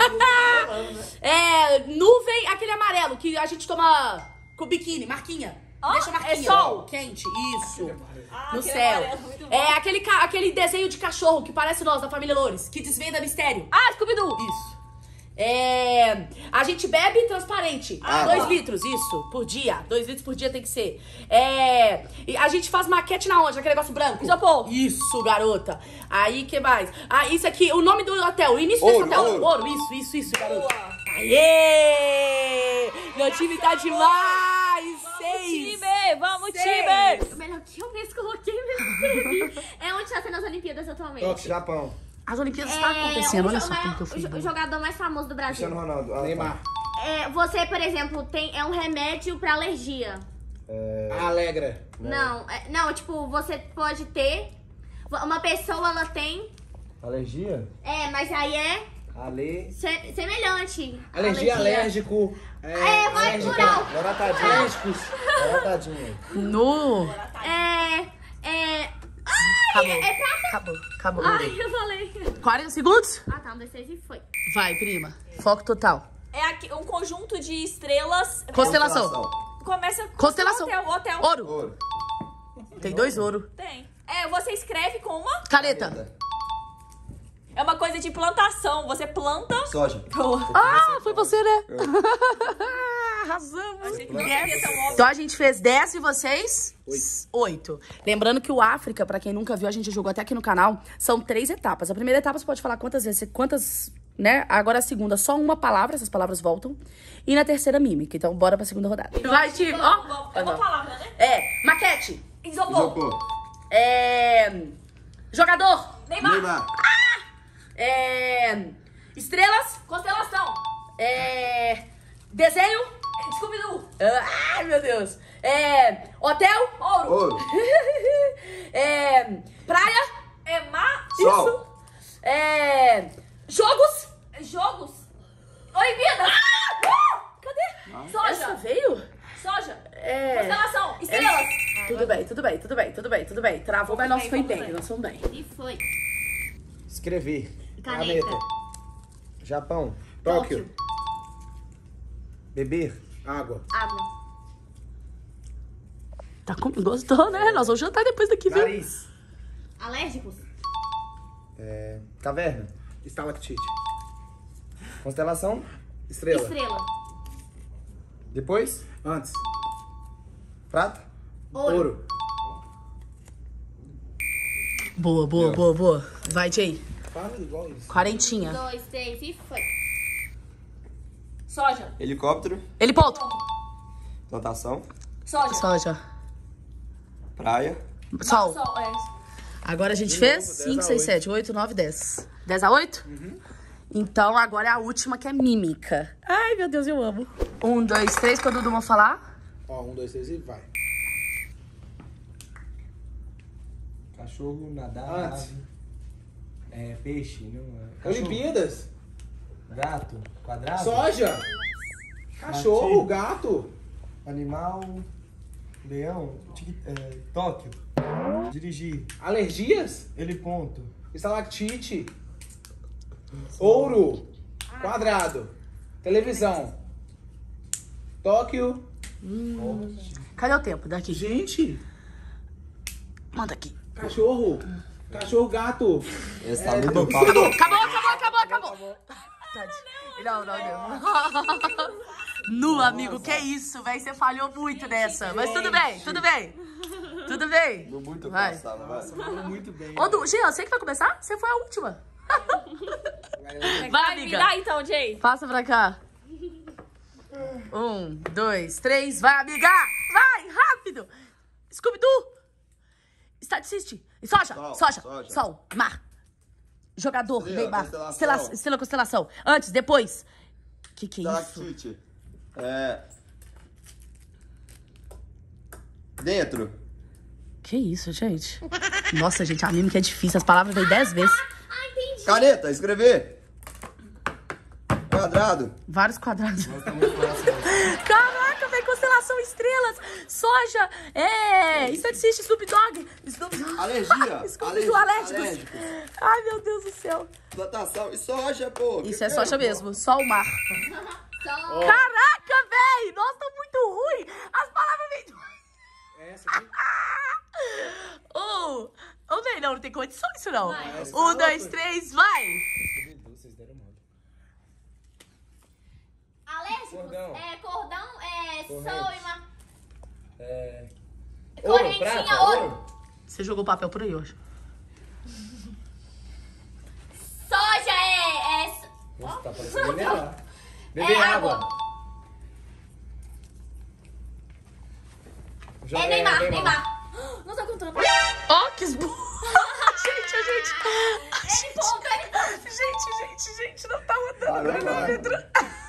É, nuvem, aquele amarelo que a gente toma com biquíni, marquinha. Ó, Deixa a marquinha. é sol. Quente, isso. Ah, No aquele céu. amarelo, muito bom. É aquele, ca- aquele desenho de cachorro que parece nós, da família Loures, que desvenda mistério. Ah, Scooby-Doo. Isso. É, a gente bebe transparente. Água. Dois litros, isso, por dia. Dois litros por dia tem que ser. É, e a gente faz maquete na onde? Naquele negócio branco? Isopor. Isso, garota. Aí, que mais? Ah, isso aqui, o nome do hotel, o início desse Ouro, hotel. ouro. Ouro, isso, isso, isso, garota. Boa. Aê! Meu time tá demais! Seis! Time! Vamos, Seis. time! O melhor que eu mesmo coloquei mesmo escrevi. É onde tá sendo as Olimpíadas atualmente. Tóquio, Japão. As Olimpíadas estão acontecendo, o olha jo- só como que eu o fui. jo- O jogador mais famoso do Brasil. Cristiano Ronaldo. Ah, tá. Neymar. É, você, por exemplo, tem é um remédio pra alergia. Alegra. Não, é- não, tipo, você pode ter. Uma pessoa, ela tem. Alergia? É, mas aí é Ale... se- semelhante. Alergia, alérgico. É, vai alérgica. plural. Loratadinha. Alérgicos. Loratadinha. No! É. É. Acabou, É pra. acabou, acabou. Ai, eu falei. quarenta segundos? Ah, tá, um, dois, três e foi. Vai, prima. Foco total. É aqui, um conjunto de estrelas. Constelação. Começa com Constelação. hotel. hotel. Ouro. Ouro. Tem dois ouro. Tem. É, você escreve com uma. Caneta. É uma coisa de plantação. Você planta. Soja. Ah, foi você, né? Arrasamos. Achei que não seria tão óbvio. Então a gente fez dez e vocês? Oito. Lembrando que o África, pra quem nunca viu, a gente jogou até aqui no canal, são três etapas. A primeira etapa você pode falar quantas vezes, quantas, né? Agora a segunda, só uma palavra, essas palavras voltam. E na terceira, mímica. Então bora pra segunda rodada. Vai, time. Ó. É uma palavra, né? É, maquete. Isopor. Isopor. É, jogador. Neymar. Neymar. É, estrelas. Constelação. É, desenho. Scooby-Doo. Ai, meu Deus. É, hotel. Ouro. Ouro. É, praia. É mar. Sol. É, jogos. Jogos. Olimpíadas. Cadê? Soja. Essa veio? Soja. É. Constelação. Estrelas. Tudo bem, tudo bem, tudo bem, tudo bem, tudo bem. Travou, mas nós bem, foi vamos bem, bem. nós fomos bem. E foi. Escrever. Caneta. Japão. Tóquio. Beber. Água. Água. Tá com... Gostou, né? Nós vamos jantar depois daqui, viu? Nariz. Alérgicos. É, caverna. Estalactite. Constelação. Estrela. Estrela. Depois. Antes. Prata. Ouro. Ouro. Boa, boa, boa, boa. Vai, Jay. Fala igual isso. Quarentinha. Dois, três e foi. Soja. Helicóptero. Ele ponto. Plantação. Soja. Soja. Praia. Sol. Sol. É. Agora a gente De fez novo, cinco, dez a seis, oito. sete, oito, nove, dez. dez a oito? Então agora é a última que é mímica. Ai, meu Deus, eu amo. Um, dois, três, quando o Duma falar. Ó, um, dois, três e vai. Cachorro, nadar, Antes. ave. É, peixe, não é? Cachorro. Olimpíadas. Gato, quadrado. Soja. Cachorro, gato. Animal. Leão. tic- é, Tóquio. Dirigir. Alergias. Ele ponto. Estalactite. Ouro. Quadrado. Televisão. Tóquio. Cadê o tempo? Daqui. Gente. Manda aqui. Cachorro. Cachorro, gato. Esse tá muito Acabou. papo. Acabou, acabou, acabou, acabou. Tadinho. Não, não, não. Nu, amigo, que isso, velho? Você falhou muito nessa. Mas tudo bem, tudo bem. Tudo bem. Tô muito Vai. cansado, vai. Muito bem. Ô, Du, Jean, você que vai começar? Você foi a última. Vai, Vai amiga. virar então, Jay. Passa pra cá. Um, dois, três, vai, amiga! Vai, rápido! Scooby-Doo! Estaticiste! Soja! Sol, soja! soja. Sol! Mar! Jogador! Estrela, Neymar! constelação. Estrela, estrela, constelação! Antes, depois! Que que é isso? Estalactite. É. Dentro. Que isso, gente? Nossa, gente, a mímica é difícil. As palavras vêm dez vezes. Ah, entendi. Caneta, escrever. Quadrado. Vários quadrados. Caraca, velho, constelação, estrelas, soja, é, estaticista, Snoop Dogg, Snoop Dogg. Alergia. Scooby-Doo, Alérgicos. alérgicos. Ai, meu Deus do céu. Plantação e soja, pô. Isso Que é que soja mesmo, só o mar. Só. Caraca, velho, nossa, tá muito ruim. As palavras vêm... Essa aqui. Ô, ô, velho, não, não tem condição isso não. Vai. Um, dois, três, vai. Vocês deram mole. Alérgicos. Cordão. É cordão, é Corrente. sol e uma. É. Correntinha, ouro. Você jogou papel por aí hoje. Soja é. é so- Nossa, tá parecendo melhor. Beber é água. água. Joga- É Neymar, Neymar. Neymar. Não tá contando. Ó, que esburro. Gente, a gente... Ele ponto, ele ponto. Gente, gente, gente, não tá rodando o Parou, cronômetro.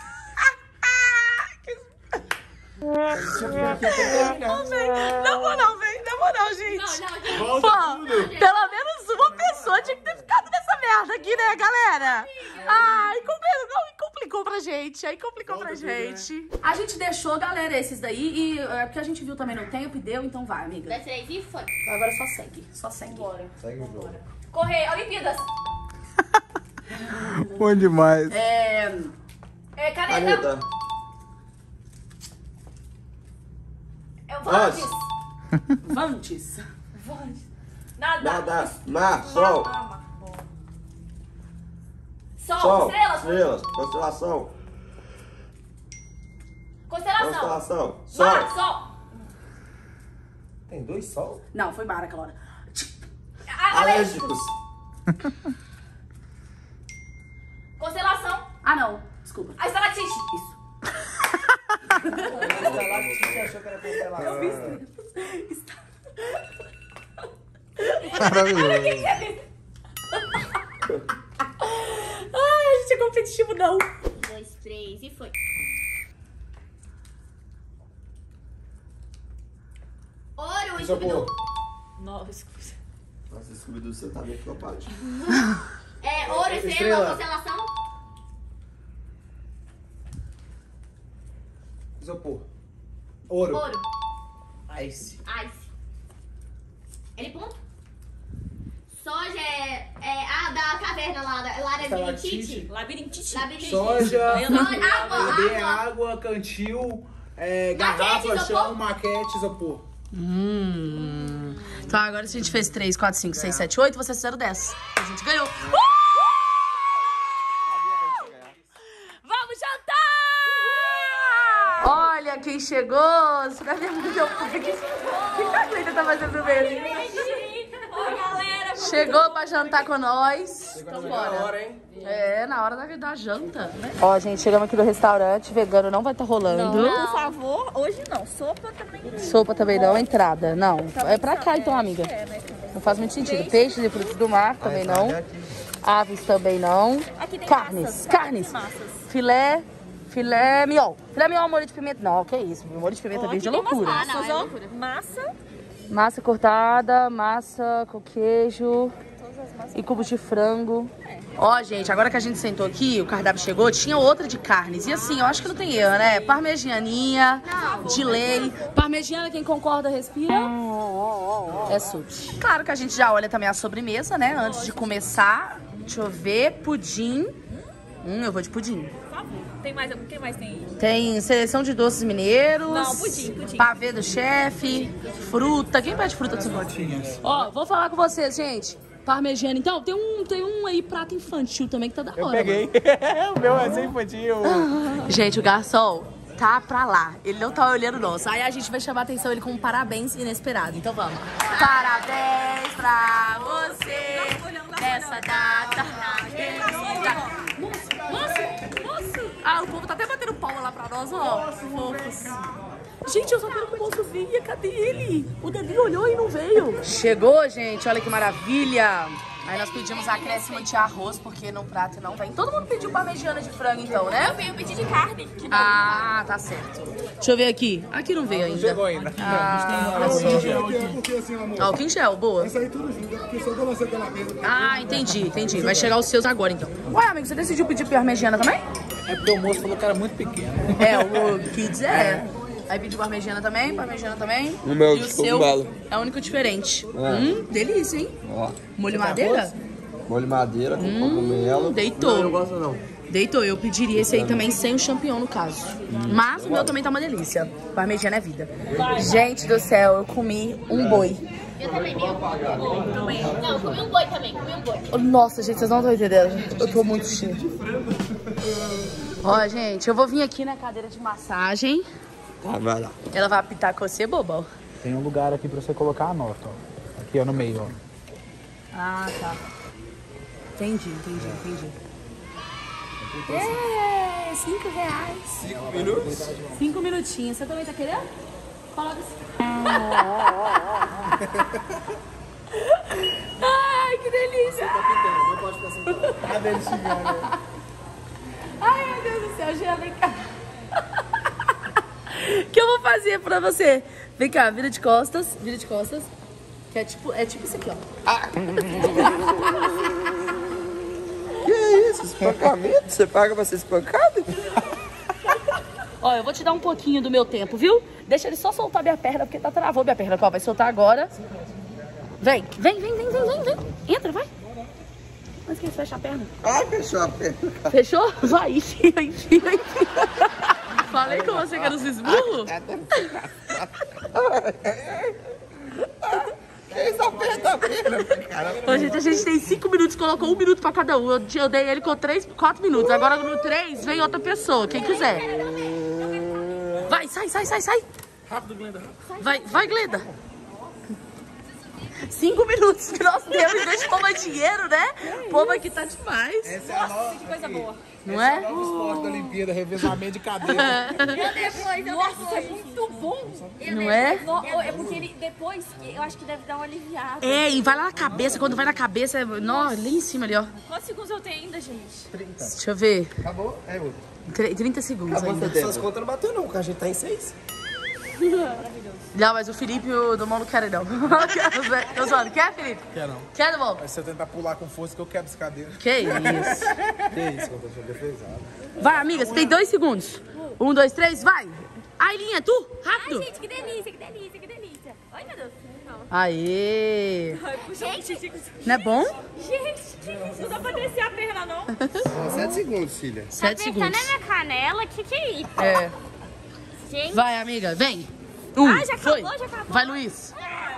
Não, véi, na moral, véi, na moral, gente. Não, não, gente. Volta Pô, tudo. pelo menos uma pessoa tinha que ter ficado nessa merda aqui, né, galera? Ai, complicou, complicou pra gente. Aí complicou pra gente. A gente deixou, galera, esses daí. E é porque a gente viu também no tempo e deu, então vai, amiga. Dois, três e foi. Agora só segue, só segue. Segue o jogo. Correr, Olimpíadas. Bom demais. É... É, caneta. Caneta. É o Voz. Vantes. Vantes. Nada. Nada. Mar. Sol. Sol. Sol. Estrelas. Estrelas. Constelação. Constelação. Constelação. Mar. Sol. Sol. Tem dois sol? Não, foi Mara aquela hora. A- Alérgicos. Constelação. Ah, não. Desculpa. A estalactite. Isso. Maravilhoso. Ai, a gente é competitivo, não. Dois, três e foi. Ouro, Scooby-Doo. Nossa, Nossa, Scooby-Doo, você tá meio flopado. É, ouro, estrela, Estrela. constelação. Isopor. Ouro. Ouro. Ice. Ice. Ele ponto. Soja é, é a da caverna lá, da labirintite. Labirintite. Labirintite. Soja. Água, Beber água. água, cantil, é, Maquete, garrafa, isopor. chão, maquete, isopor. Hum. Tá, agora se a gente fez três, quatro, cinco, seis, sete, oito, você fizeram dez. A gente ganhou. Uh! Vamos jantar! Olha quem chegou! Você vai ver muito o que que a Cleita tá fazendo mesmo? Oi, galera. Chegou pra jantar com nós. Então Na bora. hora, hein? É, na hora da, da janta, né? Ó, gente, chegamos aqui no restaurante. Vegano não vai estar rolando. Por favor, hoje não. Sopa também. Sopa também não, entrada. Não. É pra cá então, amiga. Não faz muito sentido. Peixes e frutos do mar também não. Aves também não. Aqui tem Carnes, massas. carnes. Massas. Filé, filé mignon. Filé mignon, molho de pimenta. Não, que isso. Molho de pimenta Ó, verde é aqui tem umas loucura. massas, ó. Massa. Massa cortada, massa com queijo e cubos de frango. Ó, gente, agora que a gente sentou aqui, o cardápio chegou, tinha outra de carnes. E assim, eu acho que não tem erro, né? Parmegianinha, de lei. Parmegiana, quem concorda, respira. É sushi. Claro que a gente já olha também a sobremesa, né? Antes de começar. Deixa eu ver. Pudim. Hum, eu vou de pudim. Por favor. Tem mais, o que mais tem aí? Tem seleção de doces mineiros. Não, pudim, pudim. Pavê do chefe. Fruta. Quem pede fruta do Ó, vou falar com vocês, gente. Parmegiana, então, tem um, tem um aí prato infantil também que tá da hora. Eu peguei. O meu é sem infantil. Gente, o garçom tá pra lá. Ele não tá olhando nosso. Aí a gente vai chamar a atenção ele com um parabéns inesperado. Então vamos. Parabéns pra você nessa data querida. Moço, moço, moço. Ah, o povo tá até batendo palma lá pra nós, ó. Fofos. Gente, eu só quero que o moço vinha. Cadê ele? O Davi olhou e não veio. Chegou, gente. Olha que maravilha. Aí nós pedimos acréscimo de arroz, porque no prato não vem. Todo mundo pediu parmegiana de frango, então, né? Eu venho pedir de carne. Que Ah, tá certo. Deixa eu ver aqui. Aqui não veio ainda. Chegou ainda. Ah, ah, o Quinchel, boa. Essa aí tudo junto, porque só deu você pela mesa. Ah, entendi, entendi. Vai chegar os seus agora, então. Ué, amigo, você decidiu pedir parmegiana também? É porque o moço falou que era muito pequeno. É, o Kids é. Aí pediu parmegiana também, parmegiana também. O meu e o de seu cogumelo. é o único diferente. É. Hum, delícia, hein? Ó, Molho madeira? molho madeira com cogumelo. deitou. Não, eu não gosto não. Deitou, eu pediria esse aí também sem o champignon no caso. Mas o meu também tá uma delícia. Parmegiana é vida. Gente do céu, eu comi um boi. Eu também, meu. Também. Não, comi um boi também, comi um boi. Nossa, gente, vocês não estão entendendo. Eu tô muito cheia. Ó, gente, eu vou vir aqui na cadeira de massagem. Tá, vai lá. Ela vai apitar com você, bobão. Tem um lugar aqui pra você colocar a nota, ó. Aqui, ó, no meio, ó. Ah, tá. Entendi, entendi, entendi. É, cinco reais. Cinco minutos? Cinco minutinhos. Você também tá querendo? Coloca assim. Ai, que delícia. Você tá pintando, não pode ficar sentado. A dele xingando. Ai, meu Deus do céu, Jean, vem cá. O que eu vou fazer pra você? Vem cá, vira de costas, vira de costas. Que é tipo, é tipo isso aqui, ó. Ah. Que isso? Espancamento? Você paga pra ser espancado? Ó, eu vou te dar um pouquinho do meu tempo, viu? Deixa ele só soltar minha perna, porque tá travou minha perna. Qual vai soltar agora? Vem, vem, vem, vem, vem, vem, vem. Entra, vai. Mas quem fecha a perna? Ah, fechou a perna. Fechou? Vai, enfia, enfia, enfia. Falei com você que era os esmurros? Ô, gente, a gente tem cinco minutos, colocou um minuto pra cada um. Eu, eu dei ele com três, quatro minutos. Agora no três vem outra pessoa, quem quiser. Vai, sai, sai, sai, sai. Rápido, Glenda. Vai, vai, Glenda. Cinco minutos que nós temos, em vez de tomar dinheiro, né? O povo aqui tá demais. Essa é a nova, Que coisa boa. Não é? Esse é o novo esporte da Olimpíada, revezamento de cadeira. Eu depois, eu Nossa, depois. é muito bom. Não é? No- é porque ele, depois, eu acho que deve dar uma aliviada. É, e vai lá na cabeça, quando vai na cabeça, é... Nó, ali em cima ali, ó. Quantos segundos eu tenho ainda, gente? Deixa eu ver. Acabou? É outro. Tr- trinta segundos ainda. Essas contas não bateu não, porque a gente tá em seis. Não, mas o Felipe e o Dumont não querem, não. Tô zoando. Quer, Felipe? Quer não. Quer, Dumont? Mas se eu tentar pular com força que eu quebro essa cadeira. Que isso. Que isso, conta foi defesado. Vai, amiga, você tem dois segundos. Um, dois, três, vai. Ailinha, tu, rápido. Ai, gente, que delícia, que delícia, que delícia. Ai, meu Deus. Não. Aê. Ai, puxa, gente, Não é bom? gente, que isso? Não dá pra descer a perna, não. Ó, sete segundos, filha. Sete Tá apertando segundos. a minha canela? Que que é isso? É. Gente. Vai, amiga, vem. Um, Ah, já acabou, foi. já acabou. Vai, Luiz.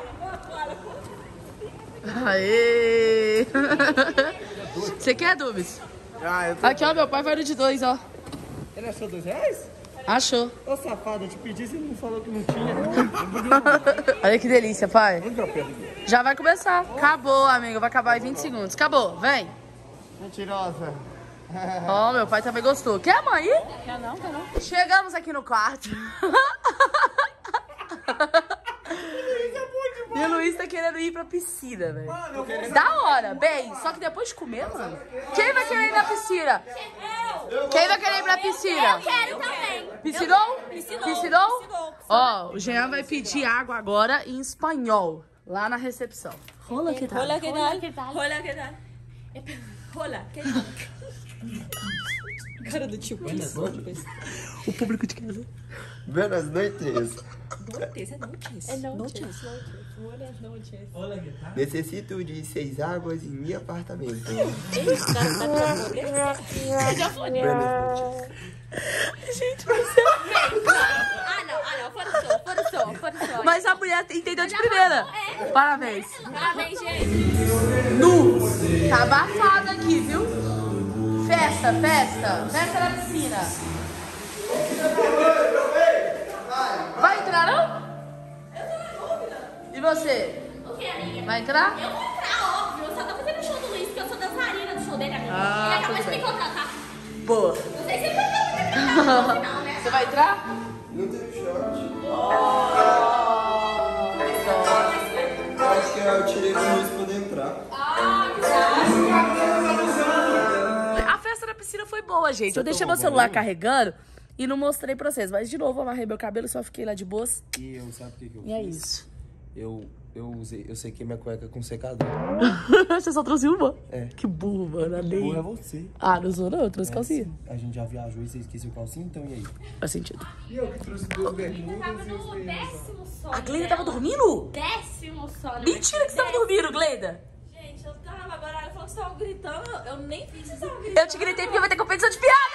Aê. Você quer, Dubis? Ah, eu tô... Aqui, ó, meu pai vai no de dois, ó. Ele achou dois reais? Achou. Ô, safado, eu te pedi, você não falou que não tinha. Olha que delícia, pai. Já vai começar. Acabou, amigo. Vai acabar em vinte segundos. Acabou, vem. Mentirosa. Ó, meu pai também gostou. Quer, mãe? Quer não, quer não. Chegamos aqui no quarto. E o Luiz tá querendo ir pra piscina, velho. Da hora, bem. Só que depois de comer, mano. Quem vai querer ir na piscina? Quem vai querer ir pra piscina? Eu quero também. Piscinou? Piscinou. Piscinou? Piscinou. Ó, o Jean vai pedir água agora em espanhol. Lá na recepção. Rola que tá. Olha que Olha tal. que tal. Olha que tal. Olha que tal. Cara do tio. O público de casa. Buenas noites. Notícia, notícia. É notícia. Necessito de seis águas em meu apartamento. Já foi. Buenas noites. Gente, vai ser... Ah, não, ah, não. Fora o som, fora o som, fora o som. Mas a mulher entendeu de primeira. Parabéns. Parabéns, gente. Nu. Tá abafado aqui, viu? Festa, festa. Festa na piscina. Vai entrar, não? E você? O que, amiga? Vai entrar? Eu vou entrar, óbvio. Eu só tô fazendo o show do Luiz, porque eu sou dançarina do show dele, amiga. Ah, Ele acabou tudo de me bem. contratar. Boa. Não sei se ele vai me contratar no final, né? Você vai entrar? Não teve short. Oh. Acho que eu tirei com isso pra poder entrar. A festa na piscina foi boa, gente. Eu deixei meu celular carregando e não mostrei pra vocês. Mas, de novo, eu amarrei meu cabelo, só fiquei lá de boas. E eu, sabe o que, que eu E é fiz? isso. Eu, eu usei, eu sequei minha cueca com secador. Você só trouxe uma? É. Que burro, mano. Amei. Ou é você. Ah, não usou não, eu trouxe calcinha. A gente já viajou e você esqueceu calcinha, então e aí? Faz sentido. E eu que trouxe duas bermudas Tava e os no décimo sono. A Glenda tava dormindo? Décimo sono. Mentira que você tava dormindo, Glenda. Gente, eu tava agora, ela falou que vocês estavam gritando. Eu nem vi que vocês estavam gritando. Eu te gritei porque vai ter competição de piada!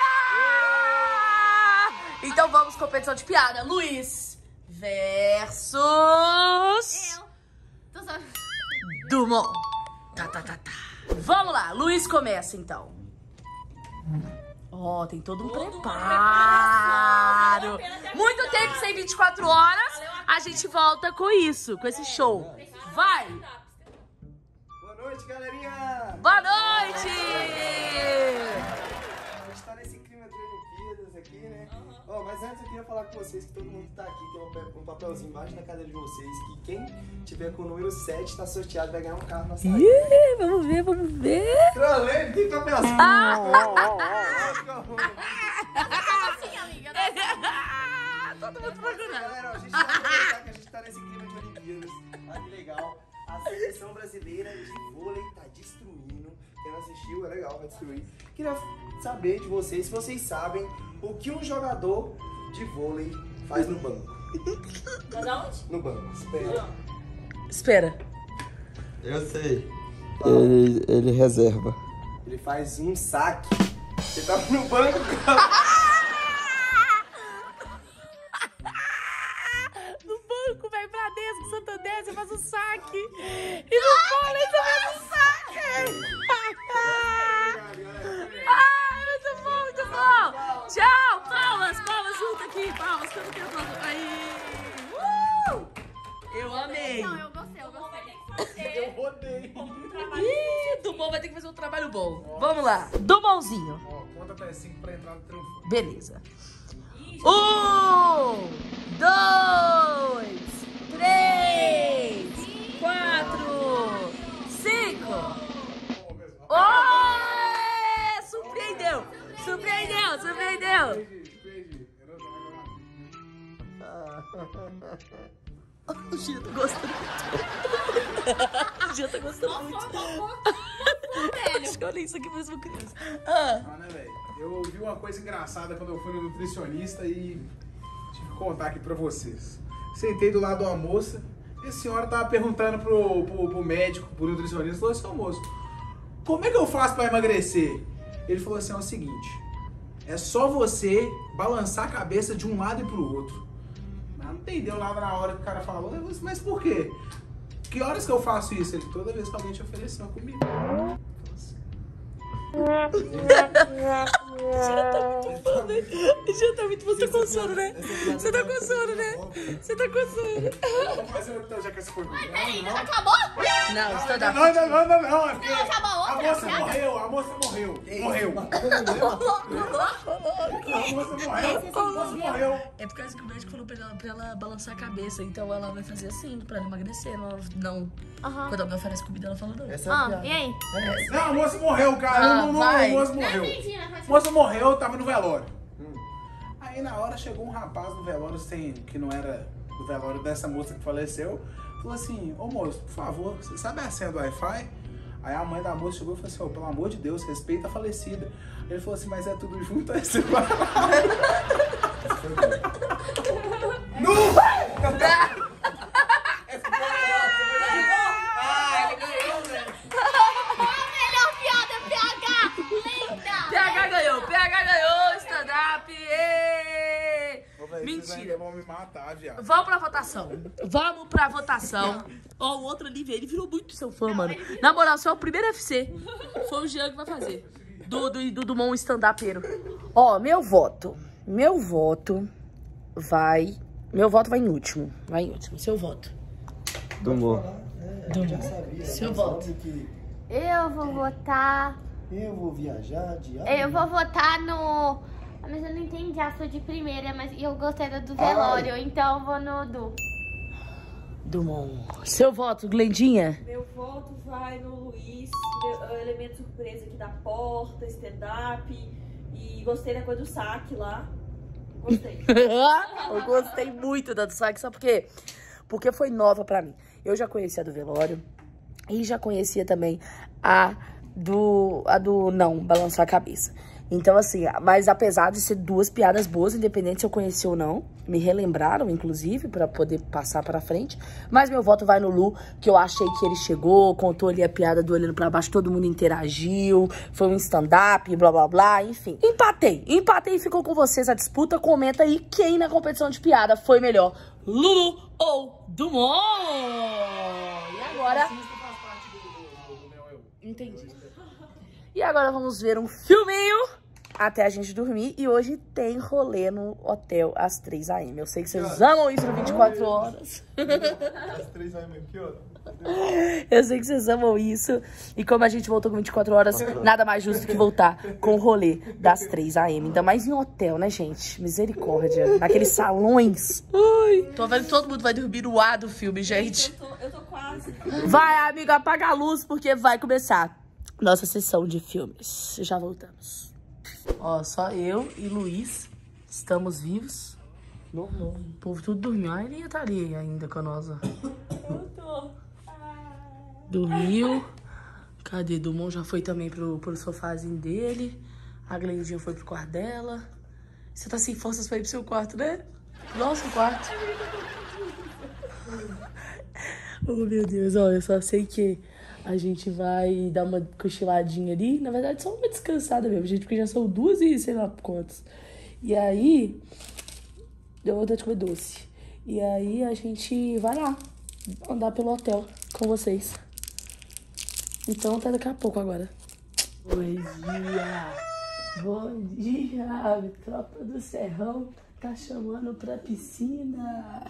Então vamos, competição de piada. Luiz versus... Eu. Tô só... Dumont. Tá, tá, tá, tá. Vamos lá, Luiz começa então. Ó, oh, tem todo um preparo. Muito tempo sem vinte e quatro horas. A gente volta com isso, com esse show. Vai! Boa noite, galerinha! Boa noite! A gente tá queria falar com vocês que todo mundo que tá aqui tem um papel- um papelzinho embaixo da cadeira de vocês, que quem tiver com o número sete tá sorteado, vai ganhar um carro na saída. Ih, vamos ver, vamos ver. Trolei, tem papelzinho. Ah! Assim, amiga. Todo mundo procurando. Galera, ó, a gente vai aproveitar que a gente tá nesse clima de Olimpíadas. Olha que legal. A seleção brasileira de vôlei tá destruindo. Quem não assistiu, é legal, vai destruir. Queria saber de vocês, se vocês sabem o que um jogador de vôlei faz no banco. Mas aonde? No banco. Espera. Espera. Eu sei. Ele, ele reserva. Ele faz um saque. Você tá no banco, cara. No banco, vai Bradesco, Santander, você faz o saque. E no vôlei você faz o saque. Ai, muito bom, muito bom. Tchau, palmas, palmas junto aqui. Palmas, todo mundo quer aí. Uh! Eu amei. Não, eu gostei, eu gostei. Eu rodei. Ih, Dumont vai ter que fazer um trabalho bom. Vamos lá. Dumontzinho. Ó, conta até cinco pra entrar no triunfo. Beleza. Um, dois, três, quatro, cinco. Oh! Surpreendeu! Surpreendeu! Surpreendeu! O Gia tá gostando muito. O Gia tá gostando muito. Acho que eu olhei isso aqui mesmo criança. Ah. Ah, né, velho? Eu vi uma coisa engraçada quando eu fui no nutricionista e tive que contar aqui pra vocês. Sentei do lado de uma moça e a senhora tava perguntando pro, pro, pro médico, pro nutricionista, falou assim, ô moço, como é que eu faço pra emagrecer? Ele falou assim, é o seguinte, é só você balançar a cabeça de um lado e pro outro. Mas não entendeu nada na hora que o cara falou, eu falei, mas por quê? Que horas que eu faço isso? Ele, toda vez que alguém te oferecer uma comida. Já tá muito fã, né? Já tá muito. Você tá com sono, né? Você tá com sono, né? Você tá com sono. Vamos fazer então, já que essa foi. Peraí, não acabou? Não, está da. Não, não, não, não, não. É porque Não, acabou a a outra, moça piada? morreu, a moça morreu. Morreu. A moça morreu. A moça morreu. É por causa que o médico falou pra ela, pra ela balançar a cabeça. Então ela vai fazer assim pra ela emagrecer. Não. não. Aham. Quando alguém oferece comida, ela fala não. Essa é a Ah, piada. e aí? Não, a moça morreu, cara. Ah, não, não, vai. a moça Não morreu. entendi, né? A moça morreu, tava no velório. Aí na hora chegou um rapaz no velório, sem, que não era do velório dessa moça que faleceu, falou assim, ô moço, por favor, você sabe a senha do Wi-Fi? Aí a mãe da moça chegou e falou assim, ô, pelo amor de Deus, respeita a falecida. Ele falou assim, mas é tudo junto, é separado. Melhor piada, P H! Linda! P H ganhou, P H ganhou, stand-up. ê! Ô, véi, vocês Mentira. ainda vão me matar, viado. Vamos pra votação. Vamos pra votação. Ó, o outro ali, velho, ele virou muito seu fã, mano. Na moral, você é o primeiro F C. Foi o Jean que vai fazer. Do, do, do Dumont stand-upero. Ó, meu voto. Meu voto vai... Meu voto vai em último. Vai em último. Seu voto. Dumont. Dumont. Seu voto. Eu vou votar... Eu vou viajar de Eu vou votar no... Mas eu não entendi a sua de primeira, mas eu gostei da do velório, então eu vou no do... Dumont. Seu voto, Glendinha. Meu voto vai no Luiz, meu, elemento surpresa aqui da porta, stand-up. E gostei da coisa do saque lá. Gostei. Eu gostei muito da do saque, sabe por quê? Porque foi nova pra mim. Eu já conhecia a do velório e já conhecia também a do, a do não, balançar a cabeça. Então, assim, mas apesar de ser duas piadas boas, independente se eu conheci ou não, me relembraram, inclusive, pra poder passar pra frente. Mas meu voto vai no Lu, que eu achei que ele chegou, contou ali a piada do olhando pra baixo, todo mundo interagiu, foi um stand-up, blá, blá, blá, enfim. Empatei, empatei e ficou com vocês a disputa. Comenta aí quem na competição de piada foi melhor, Lulu ou Dumont. E agora... Entendi. E agora vamos ver um filminho até a gente dormir. E hoje tem rolê no hotel às três a m Eu sei que vocês amam isso no vinte e quatro horas. Às três a m aqui, ó. Eu sei que vocês amam isso. E como a gente voltou com vinte e quatro horas, nada mais justo que voltar com o rolê das três a m Ainda mais em hotel, né, gente? Misericórdia. Naqueles salões. Ai. Tô vendo que todo mundo vai dormir no ar do filme, gente. Eu tô, eu tô quase. Vai, amiga, apaga a luz, porque vai começar nossa sessão de filmes. Já voltamos. Ó, só eu e Luiz estamos vivos. Não, não. O povo tudo dormiu. Ai, ele estaria ainda com nós, ó. Eu tô. Dormiu. Cadê? Dumont já foi também pro, pro sofazinho dele. A Glendinha foi pro quarto dela. Você tá sem forças pra ir pro seu quarto, né? Nosso quarto. Oh, meu Deus. Ó, eu só sei que a gente vai dar uma cochiladinha ali. Na verdade, só uma descansada mesmo, gente. Porque já são duas e sei lá quantas. E aí... Deu vontade de comer doce. E aí a gente vai lá. Andar pelo hotel com vocês. Então até daqui a pouco agora. Bom dia. Bom dia. Tropa do Serrão tá chamando pra piscina.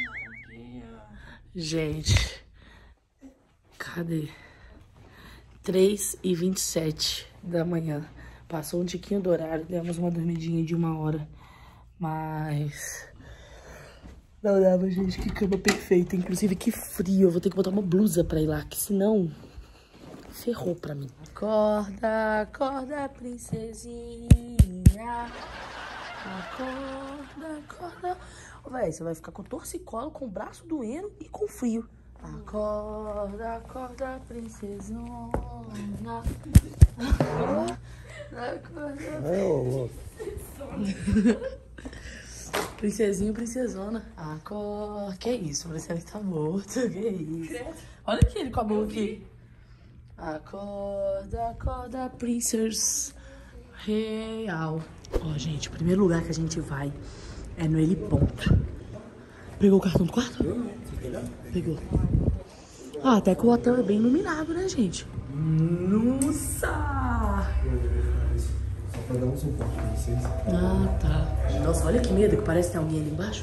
Gente. Cadê? três e vinte e sete da manhã. Passou um tiquinho do horário. Demos uma dormidinha de uma hora. Mas... não dava, gente. Que cama perfeita. Inclusive, que frio. Eu vou ter que botar uma blusa pra ir lá. Que senão... ferrou pra mim. Acorda, acorda, princesinha. Acorda, acorda. Ô, véi, você vai ficar com torcicolo, com o braço doendo e com frio. Acorda, acorda, princesona. Acorda, acorda. Princesinho, princesona. Acorda. Que isso? Parece que ele tá morto. Que isso? Olha aqui ele com a mão aqui. Acorda, acorda, princess real. Ó, gente, o primeiro lugar que a gente vai é no Heliponto. Pegou o cartão do quarto? Pegou. Ah, até que o hotel é bem iluminado, né, gente? Nossa! Só pra dar um suporte pra vocês. Ah, tá. Nossa, olha que medo, que parece que tem alguém ali embaixo.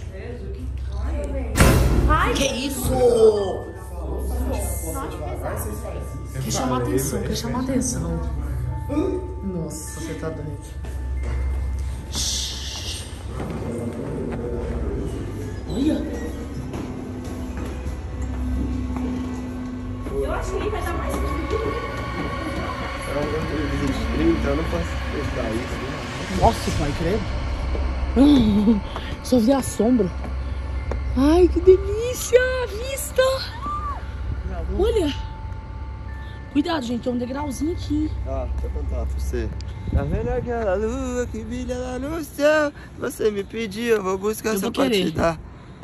Ai, que isso? Quer chamar atenção, quer chamar atenção. Nossa, você tá doido. Shhh. Olha. Eu acho que ele vai dar mais frio. É uma televisão de frio, então eu não posso testar isso. Nossa, pai, credo. Só vi a sombra. Ai, que delícia a vista. Olha. Cuidado, gente, tem um degrauzinho aqui. Ah, deixa eu contar pra você. Tá vendo aquela lua que brilha lá no céu? Você me pediu, eu vou buscar eu só vou pra querer. te dar.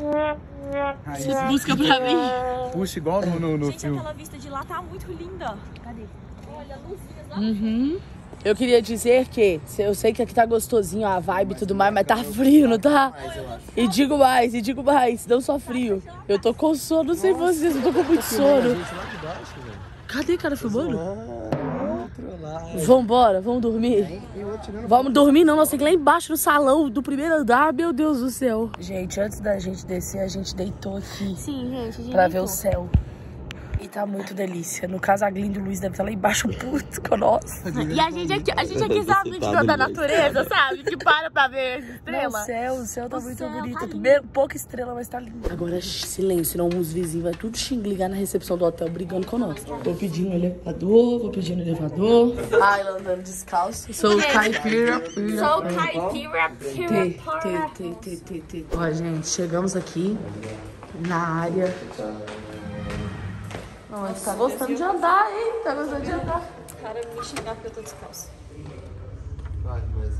Você busca pra mim? Puxa, igual no, no, no Gente, filme. aquela vista de lá tá muito linda. Cadê? Olha, luzinhas lá. Uhum. Eu queria dizer que eu sei que aqui tá gostosinho a vibe e tudo mais, mas tá frio, não tá? E digo mais, e digo mais, não só frio. Eu tô com sono, não sei vocês, eu tô com muito sono. Cadê, cara, filmando? Vambora, vamos dormir? Vamos dormir não, nós temos que ir lá embaixo no salão do primeiro andar, meu Deus do céu. Gente, antes da gente descer, a gente deitou aqui. Sim, gente, a gente pra deitou. ver o céu. E tá muito delícia. No caso, a Glenda e o Luiz devem estar lá embaixo puto com nós. E a gente aqui, a gente aqui sabe de da natureza, sabe? Que para pra ver as Não, o estrelas. céu, o céu tá O muito céu bonito. tá lindo. Primeiro, pouca estrela, mas tá lindo. Agora, silêncio, senão os vizinhos vai tudo xing, ligar na recepção do hotel brigando com nós. Vou pedindo no elevador, vou pedindo no elevador. Ah, ela andando descalço. Sou caipira, pira. Sou caipira, pira, T, T, T, T, T. Ó, gente, chegamos aqui na área. Não, a gente tá gostando de andar, hein? Tá gostando de andar. Cara, eu vou me xingar porque eu tô descalça. Vai, mas...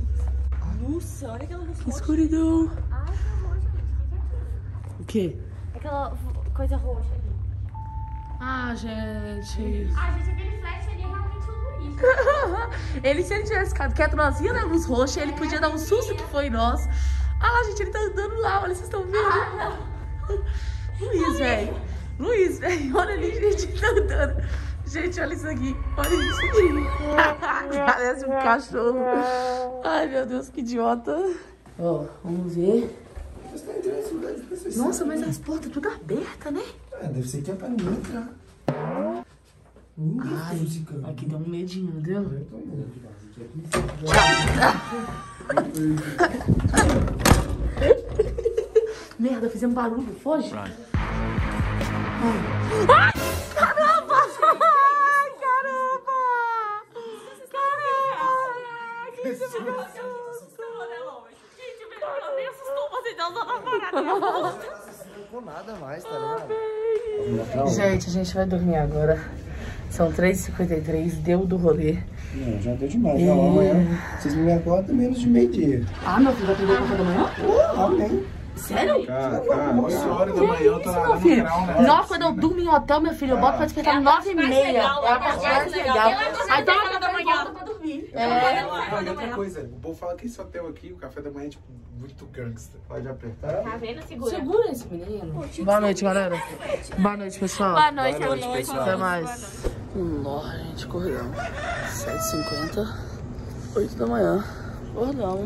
Nossa, olha aquela luz roxa. Escuridão. Ai, que roxa, gente. O quê? Aquela coisa roxa ali. Ah, gente. Ah, gente, aquele flash ali é realmente o Luiz. Ele, se ele tivesse ficado quieto, nós ia na luz roxa, ele podia dar um susto que foi nós. Ah lá, gente, ele tá andando lá, olha, vocês estão vendo? Ah, não. Luiz, velho. Luiz, velho, olha ali, gente, ele tá andando. Gente, olha isso aqui. Olha isso aqui. Parece um cachorro. Ai, meu Deus, que idiota. Ó, vamos ver. Nossa, mas as portas tudo abertas, né? É, deve ser que é pra ninguém entrar. Ai, aqui dá um medinho, entendeu? Eu tô indo de Merda, fizemos barulho, foge. Right. Ai, caramba! Ai, caramba! Caramba! Que isso me deu susto! Gente, eu nem assustou você de usar a parada. Não com nada mais, tá ligado? Gente, a gente vai dormir agora. São três e cinquenta e três, deu do rolê. Não, já deu demais. E... Não, amanhã vocês não me acordam menos de meio-dia. Ah, meu filho, vai perder o café da manhã? Oh, amém. Sério? Cara, cara, onze horas da manhã eu tô lá no grau, né? Nossa, quando eu durmo em hotel, meu filho, eu boto pra despertar nove e meia. É a parte mais legal. Aí então ela da manhã volta pra dormir. É. E outra coisa, o povo fala que esse hotel aqui, o café da manhã é tipo muito gangster. Pode apertar. Tá vendo? Segura. Segura esse menino. Boa noite, galera. Boa noite, pessoal. Boa noite, boa noite, pessoal. Até mais. Nossa, gente, acordamos. sete e cinquenta, oito da manhã. Acordamos.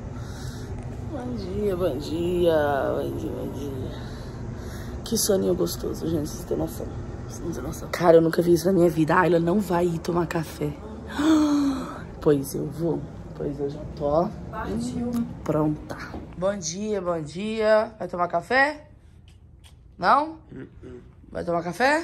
Bom dia, bom dia, bom dia, bom dia. Que soninho gostoso, gente, vocês têm noção. Vocês não têm noção. Cara, eu nunca vi isso na minha vida. A Ayla não vai ir tomar café. Pois eu vou. Pois eu já tô pronta. Bom dia, bom dia. Vai tomar café? Não? Vai tomar café?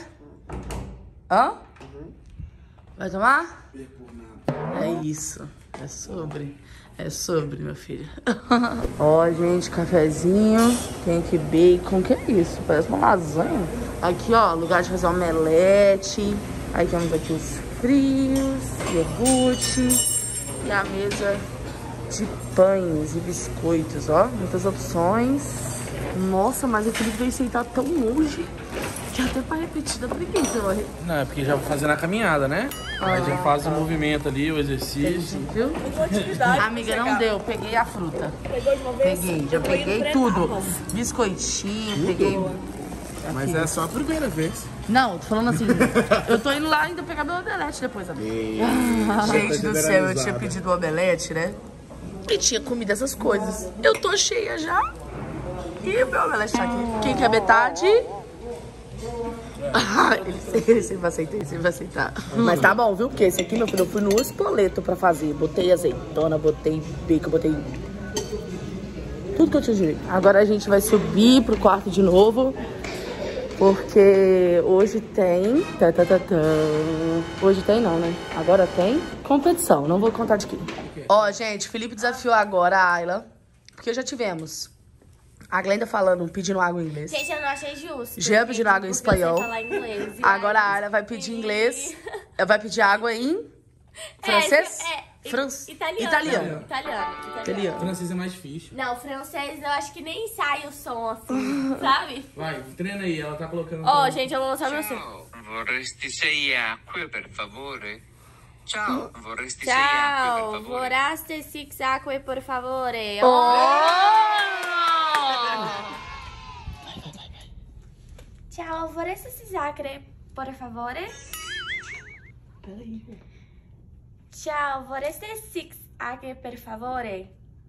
Hã? Vai tomar? É isso. É sobre. É sobre, meu filho. Ó, gente, cafezinho. Tem aqui bacon. Que é isso? Parece uma lasanha. Aqui, ó, lugar de fazer omelete. Aí temos aqui os frios, iogurte. E a mesa de pães e biscoitos, ó. Muitas opções. Nossa, mas o Felipe veio sentar tão longe que até pra repetir da preguiça, ó. Não, é porque já vou fazendo a caminhada, né? Ah, Aí já faz o movimento ali, o exercício. Viu? Amiga, não deu. Peguei a fruta. Pegou de uma vez? Peguei, já peguei tudo. Biscoitinho, peguei... Mas é só a primeira vez. Não, tô falando assim, eu tô indo lá ainda pegar meu omelete depois, amiga. Gente do céu, eu tinha pedido o omelete, né? E tinha comido essas coisas. Eu tô cheia já. E o meu omelete tá aqui. Quem quer metade? Ah, ele, ele sempre vai aceitar, ele sempre vai aceitar. Mas tá bom, viu? Porque esse aqui, meu filho, eu fui no espoleto pra fazer. Botei azeitona, botei bacon, botei... tudo que eu tinha direito. Agora a gente vai subir pro quarto de novo. Porque hoje tem... Tá, tá, tá, tá. Hoje tem não, né? Agora tem competição. Não vou contar de quê. Ó, gente, Felipe desafiou agora a Ayla. Porque já tivemos a Glenda falando, pedindo água em inglês. Gente, eu não achei justo. Jean pedindo água em espanhol. Falar inglês, agora a Ayla vai pedir inglês. Vai pedir água em francês? É, é. Fran... Italiano. Italiano. Italiano. Italiano. Francês é mais difícil. Não, francês eu acho que nem sai o som assim, sabe? Vai, treina aí, ela tá colocando... Ó, oh, gente, eu vou mostrar pra você. Ciao, vorresti sei acque, per favore? Ciao, vorresti sei Ciao, acque, per favore? vorresti six acque, por favore. Oh! Vai, vai, vai, vai. Ciao, vorresti six acque, por favore? Peraí. Ciao, vorresti six acque, per favore?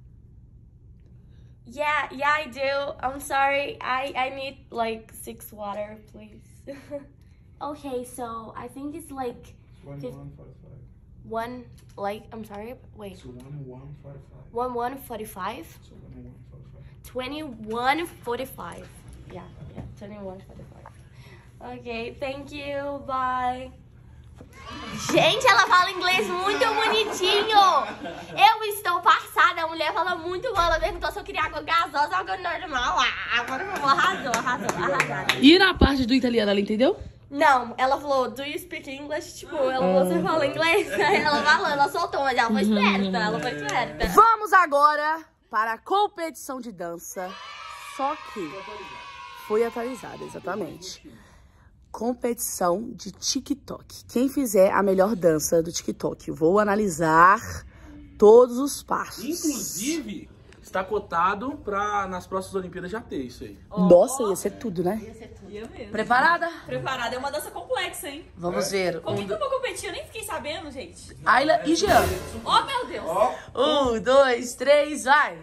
Yeah, yeah, I do. I'm sorry. I, I need like six water, please. Okay, so I think it's like twenty-one forty-five. one, like, I'm sorry, wait. So one one forty-five. One one forty-five? So one one forty-five. Twenty-one forty-five. Yeah, yeah, twenty-one forty-five. Okay, thank you. Bye. Gente, ela fala inglês muito bonitinho. Eu estou passada. A mulher fala muito bom. Ela perguntou se eu queria água gasosa ou água normal. Ah, agora eu vou arrasou, arrasou, arrasou. E na parte do italiano, ela entendeu? Não, ela falou, do you speak English? Tipo, ela falou, você fala inglês? Aí ela falou, ela soltou, mas ela foi esperta, ela foi esperta. Vamos agora para a competição de dança. Só que foi atualizada, exatamente. Competição de TikTok. Quem fizer a melhor dança do TikTok. Eu vou analisar todos os passos. Inclusive, está cotado pra nas próximas Olimpíadas já ter isso aí. Nossa, ia ser tudo, né? Ia ser tudo. Ia mesmo. Preparada? Preparada. É uma dança complexa, hein? Vamos ver. Com quem que eu vou competir? Eu nem fiquei sabendo, gente. Ayla e Jean. Oh, meu Deus. Um, dois, três, vai.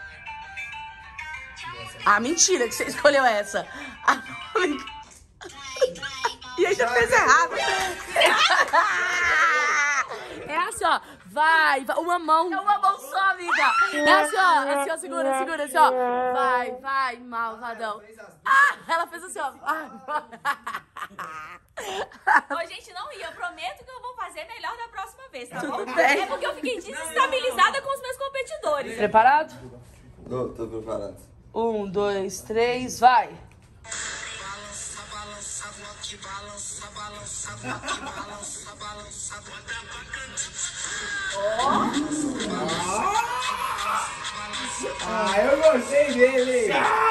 Ah, mentira que você escolheu essa. Ah, e aí já fez errado. É assim, ó. Vai, vai. Uma mão. É uma mão só, amiga. É assim, ó. É assim, ó. Segura, segura, assim, ó. Vai, vai, malvadão. Ah, ela fez assim, ó. Ô, gente, não ia. Eu prometo que eu vou fazer melhor da próxima vez, tá Tudo bom? bem. É porque eu fiquei desestabilizada com os meus competidores. Preparado? Tô, tô preparado. Um, dois, três, vai. Ah, eu gostei dele!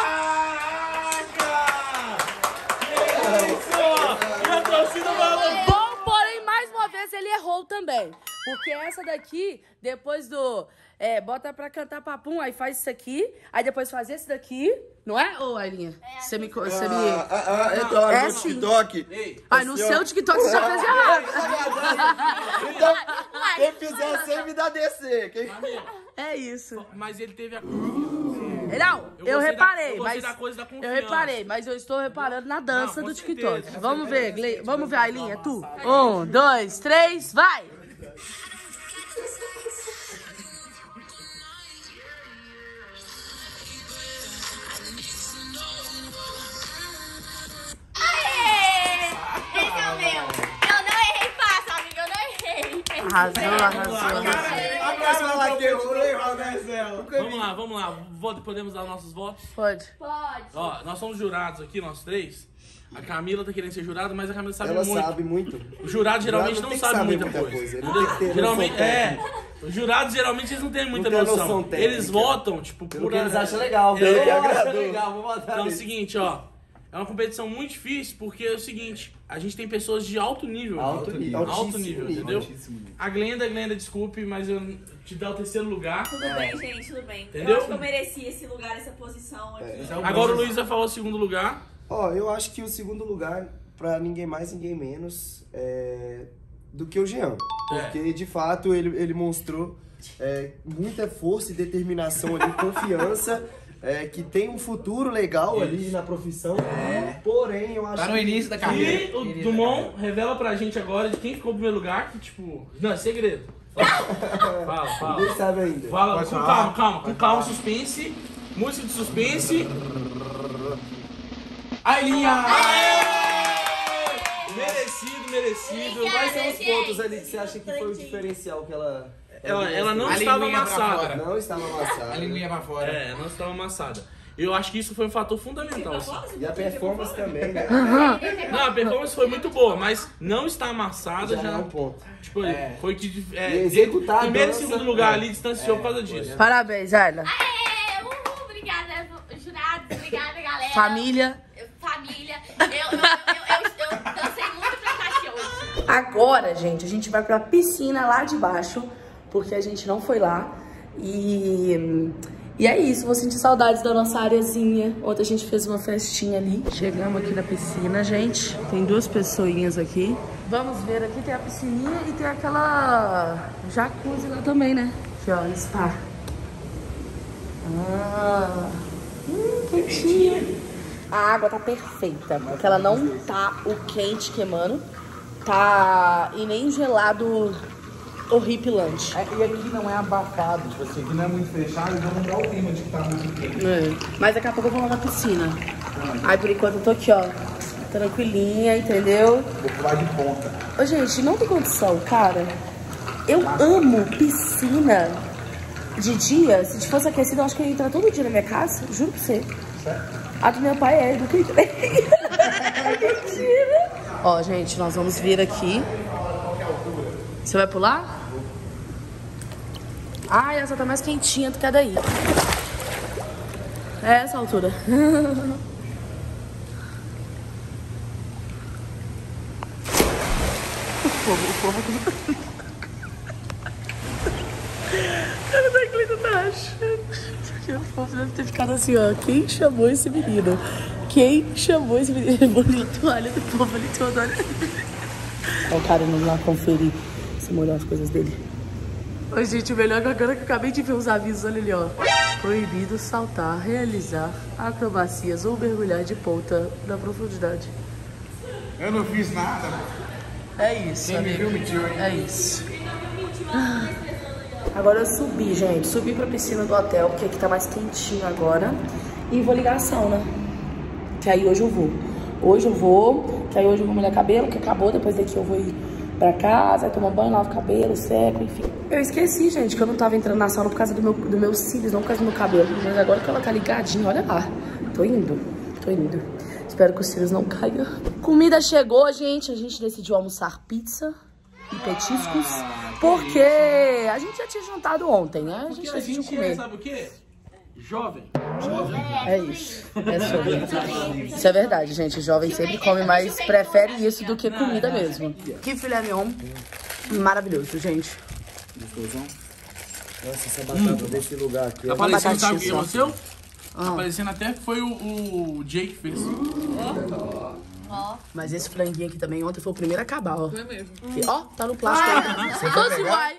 Bom, porém, mais uma vez ele errou também. Porque essa daqui, depois do... É, bota pra cantar papum, aí faz isso aqui, aí depois faz esse daqui, não é, ô Ailinha? Você me... Você me... Ah, ah, ah, é claro, É no sim. TikTok. Ei, Ai, no seu TikTok você já fez errado. Então, quem fizer assim me dá D C. Quem... É isso. mas ele teve a... Não, Eu eu, gostei reparei, da- eu gostei mas... da coisa da eu confiança. reparei, mas eu estou reparando na dança Não, com do TikTok. certeza. Vamos ver, Gle... Vamos ver, Ailinha, tu. Um, dois, três, vai! Esse é o meu. Eu não errei fácil, amiga. Eu não errei. Arrasou, arrasou, arrasou. A próxima lá que eu vou errar, né, Zé? Vamos lá, vamos lá. Vo- Podemos dar nossos votos? Pode. Pode. Ó, nós somos jurados aqui, nós três. A Camila tá querendo ser jurada, mas a Camila sabe Ela muito. sabe muito. O jurado geralmente Jurado não tem que sabe saber muita muita coisa. coisa, ele Entendeu? tem que ter Geralmente, noção é. técnica. Os jurados geralmente eles não têm muita Não tem noção. noção técnica. Eles votam, tipo, Pelo por que eles a- acham legal, É, pelo que é, agradou. legal, vou votar Então é o nisso. seguinte, ó. É uma competição muito difícil, porque é o seguinte, a gente tem pessoas de alto nível. Alto aqui. nível. Alto Altíssimo nível, nível. entendeu? Altíssimo nível. A Glenda, Glenda, desculpe, mas eu te dar o terceiro lugar. Tudo bem, gente, tudo bem. Entendeu? Eu acho que eu mereci esse lugar, essa posição aqui. É. Agora o Luiz vai falar o segundo lugar. Ó, eu acho que o segundo lugar, pra ninguém mais, ninguém menos, é do que o Jean. Porque, de fato, ele, ele mostrou é, muita força e determinação ali, confiança, é, que tem um futuro legal ali na profissão. Porém, eu acho Tá no que- início da carreira. E o Dumont revela pra gente agora de quem ficou em primeiro lugar, que tipo... Não, é segredo. Fala, fala. fala. Ninguém sabe ainda. Fala, Pode com falar. calma, calma, com calma, suspense. Música de suspense. Ailinha! Merecido, merecido. Quais são os pontos ali que você acha que foi o diferencial que ela... Ela, ela não A estava linguinha pra amassada. fora. Não estava amassada. A linguinha pra fora. É, não estava amassada. Eu acho que isso foi um fator fundamental. Assim. E a performance também, né? Não, a performance foi muito boa, mas não estar amassada Já já. é um ponto. Tipo, foi que. É, E executar a primeiro e dança, segundo lugar é. ali distanciou por causa disso. Parabéns, Ayla. Aê, uhul, obrigada, jurados, obrigada, galera. Família. Eu- Família. Eu, eu, eu, eu, eu dancei muito pra estar aqui hoje. Agora, gente, a gente vai pra piscina lá de baixo, porque a gente não foi lá. E, e é isso, vou sentir saudades da nossa areazinha. Ontem a gente fez uma festinha ali. Chegamos aqui na piscina, gente. Tem duas pessoinhas aqui. Vamos ver aqui, tem a piscininha e tem aquela jacuzzi lá também, né? Aqui, ó, no spa. Ah, hum, quentinha. A água tá perfeita, porque ela não tá o quente queimando, tá e nem gelado horripilante. É, e aqui não é abafado, tipo assim, aqui não é muito fechado, então não dá o clima de que tá muito quente. É. Mas daqui a pouco eu vou lá na piscina. Aí por enquanto eu tô aqui, ó, tranquilinha, entendeu? Vou pular de ponta. Ô, gente, não tem condição, cara. Eu amo piscina de dia. Se fosse aquecida, eu acho que eu ia entrar todo dia na minha casa, juro pra você. A do meu pai é do que mentira. Ó, gente, nós vamos vir aqui. Você vai pular? Ai, essa tá mais quentinha do que a daí. É essa altura. O fogo, o fogo. Eu não sei o que ele tá achando. Gente, o povo deve ter ficado assim, ó. Quem chamou esse menino? Quem chamou esse menino? Ele molhou a toalha do povo ali todo, olha. Ó, o cara indo lá conferir se molhou as coisas dele. Oi, gente, o melhor é que agora que eu acabei de ver os avisos, olha ali, ó. Proibido saltar, realizar acrobacias ou mergulhar de ponta na profundidade. Eu não fiz nada. É isso, Quem me amigo. viu, mentiu, hein? É isso. Agora eu subi, gente. Subi pra piscina do hotel, porque aqui tá mais quentinho agora. E vou ligar a sauna. Que aí hoje eu vou. Hoje eu vou, que aí hoje eu vou molhar cabelo, que acabou. Depois daqui eu vou ir pra casa, tomar banho, lavar o cabelo, seco, enfim. Eu esqueci, gente, que eu não tava entrando na sauna por causa do meu, do meus cílios, não por causa do meu cabelo. Mas agora que ela tá ligadinha, olha lá. Tô indo, tô indo. Espero que os cílios não caiam. Comida chegou, gente. A gente decidiu almoçar pizza e petiscos. Porque a gente já tinha jantado ontem, né? A gente Porque a decidiu gente comer. é, sabe o quê? Jovem. É isso. É sobre. Isso é verdade, gente. Jovem sempre come mais, prefere isso do que comida mesmo. Que filé mignon maravilhoso, gente. Gostosão? Nossa, essa batata desse lugar aqui. Tá parecendo, sabe o que é o seu? Ah. Tá parecendo até que foi o, o Jay que fez. Mas esse franguinho aqui também, ontem foi o primeiro a acabar, ó. Foi mesmo. E, ó, tá no plástico aí. Doce vai.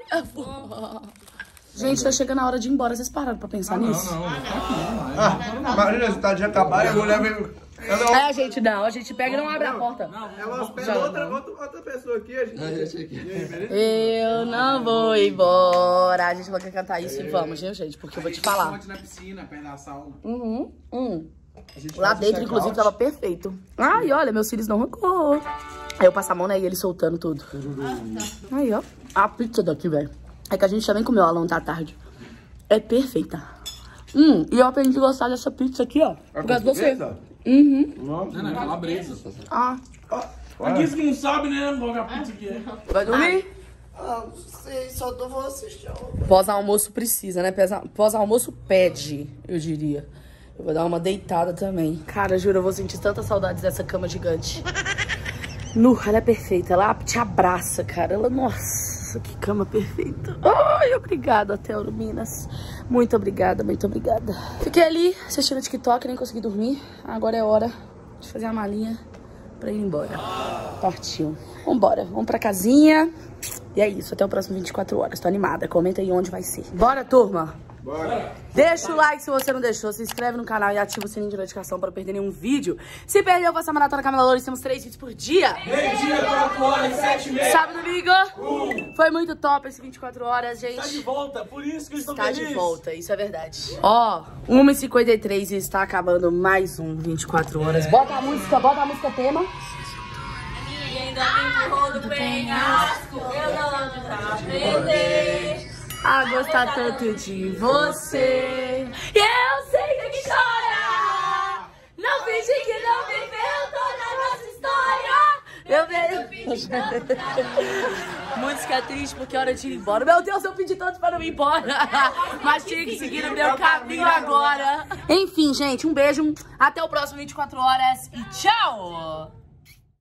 Gente, tá chegando a hora de ir embora. Vocês pararam pra pensar nisso? Não, não, não. Ah, Marina, você tá de acabar e a mulher veio. É, gente, não. A gente pega e não abre a porta. Ela hospeda outra, outra, outra pessoa aqui, a gente. Eu não vou embora. A gente vai cantar isso e vamos, viu, gente? Porque eu vou te falar. na piscina, perto da sauna. Uhum, hum. Lá dentro, inclusive, tava perfeito. Ai, olha, meus cílios não arrancou. Aí eu passo a mão, né, e ele soltando tudo. Aí, ó. A pizza daqui, velho. É que a gente também comeu ela ontem à tarde. É perfeita. Hum, e eu aprendi a gostar dessa pizza aqui, ó. Por causa de você. Uhum. Não, não, é calabresa. Ah. Aqui que não sabe, né, qual que é a pizza que é. Vai dormir? Ah, não sei, só tô vou assistir. Pós-almoço precisa, né? Pós-almoço pede, eu diria. Eu vou dar uma deitada também. Cara, juro, eu vou sentir tantas saudades dessa cama gigante. Nu, ela é perfeita. Ela te abraça, cara. Ela, nossa, que cama perfeita. Ai, obrigada, Teoro Minas. Muito obrigada, muito obrigada. Fiquei ali assistindo TikTok, nem consegui dormir. Agora é hora de fazer a malinha pra ir embora. Partiu. Vambora, vamos pra casinha. E é isso, até o próximo vinte e quatro horas. Tô animada. Comenta aí onde vai ser. Bora, turma! Bora. Deixa o like se você não deixou, se inscreve no canal e ativa o sininho de notificação para não perder nenhum vídeo. Se perdeu, faça a maratona Camila Loures, temos três vídeos por dia. Meio dia, quatro horas, sete e meia. Sábado, domingo. Uh. Foi muito top esse vinte e quatro horas, gente. Está de volta, por isso que eu estou Está feliz. de volta, isso é verdade. Ó, uma e cinquenta e três e está acabando mais um vinte e quatro horas. Bota a música, bota a música tema. Ainda me empurrou do penhasco, eu não tentava aprender a gostar tanto de você. E eu sei que que chora. Não finge que não viveu toda a nossa história. Eu vejo. Música triste porque é hora de ir embora. Meu Deus, eu pedi tanto para não ir embora. Mas tinha que seguir o meu caminho agora. Enfim, gente, um beijo. Até o próximo vinte e quatro horas e tchau.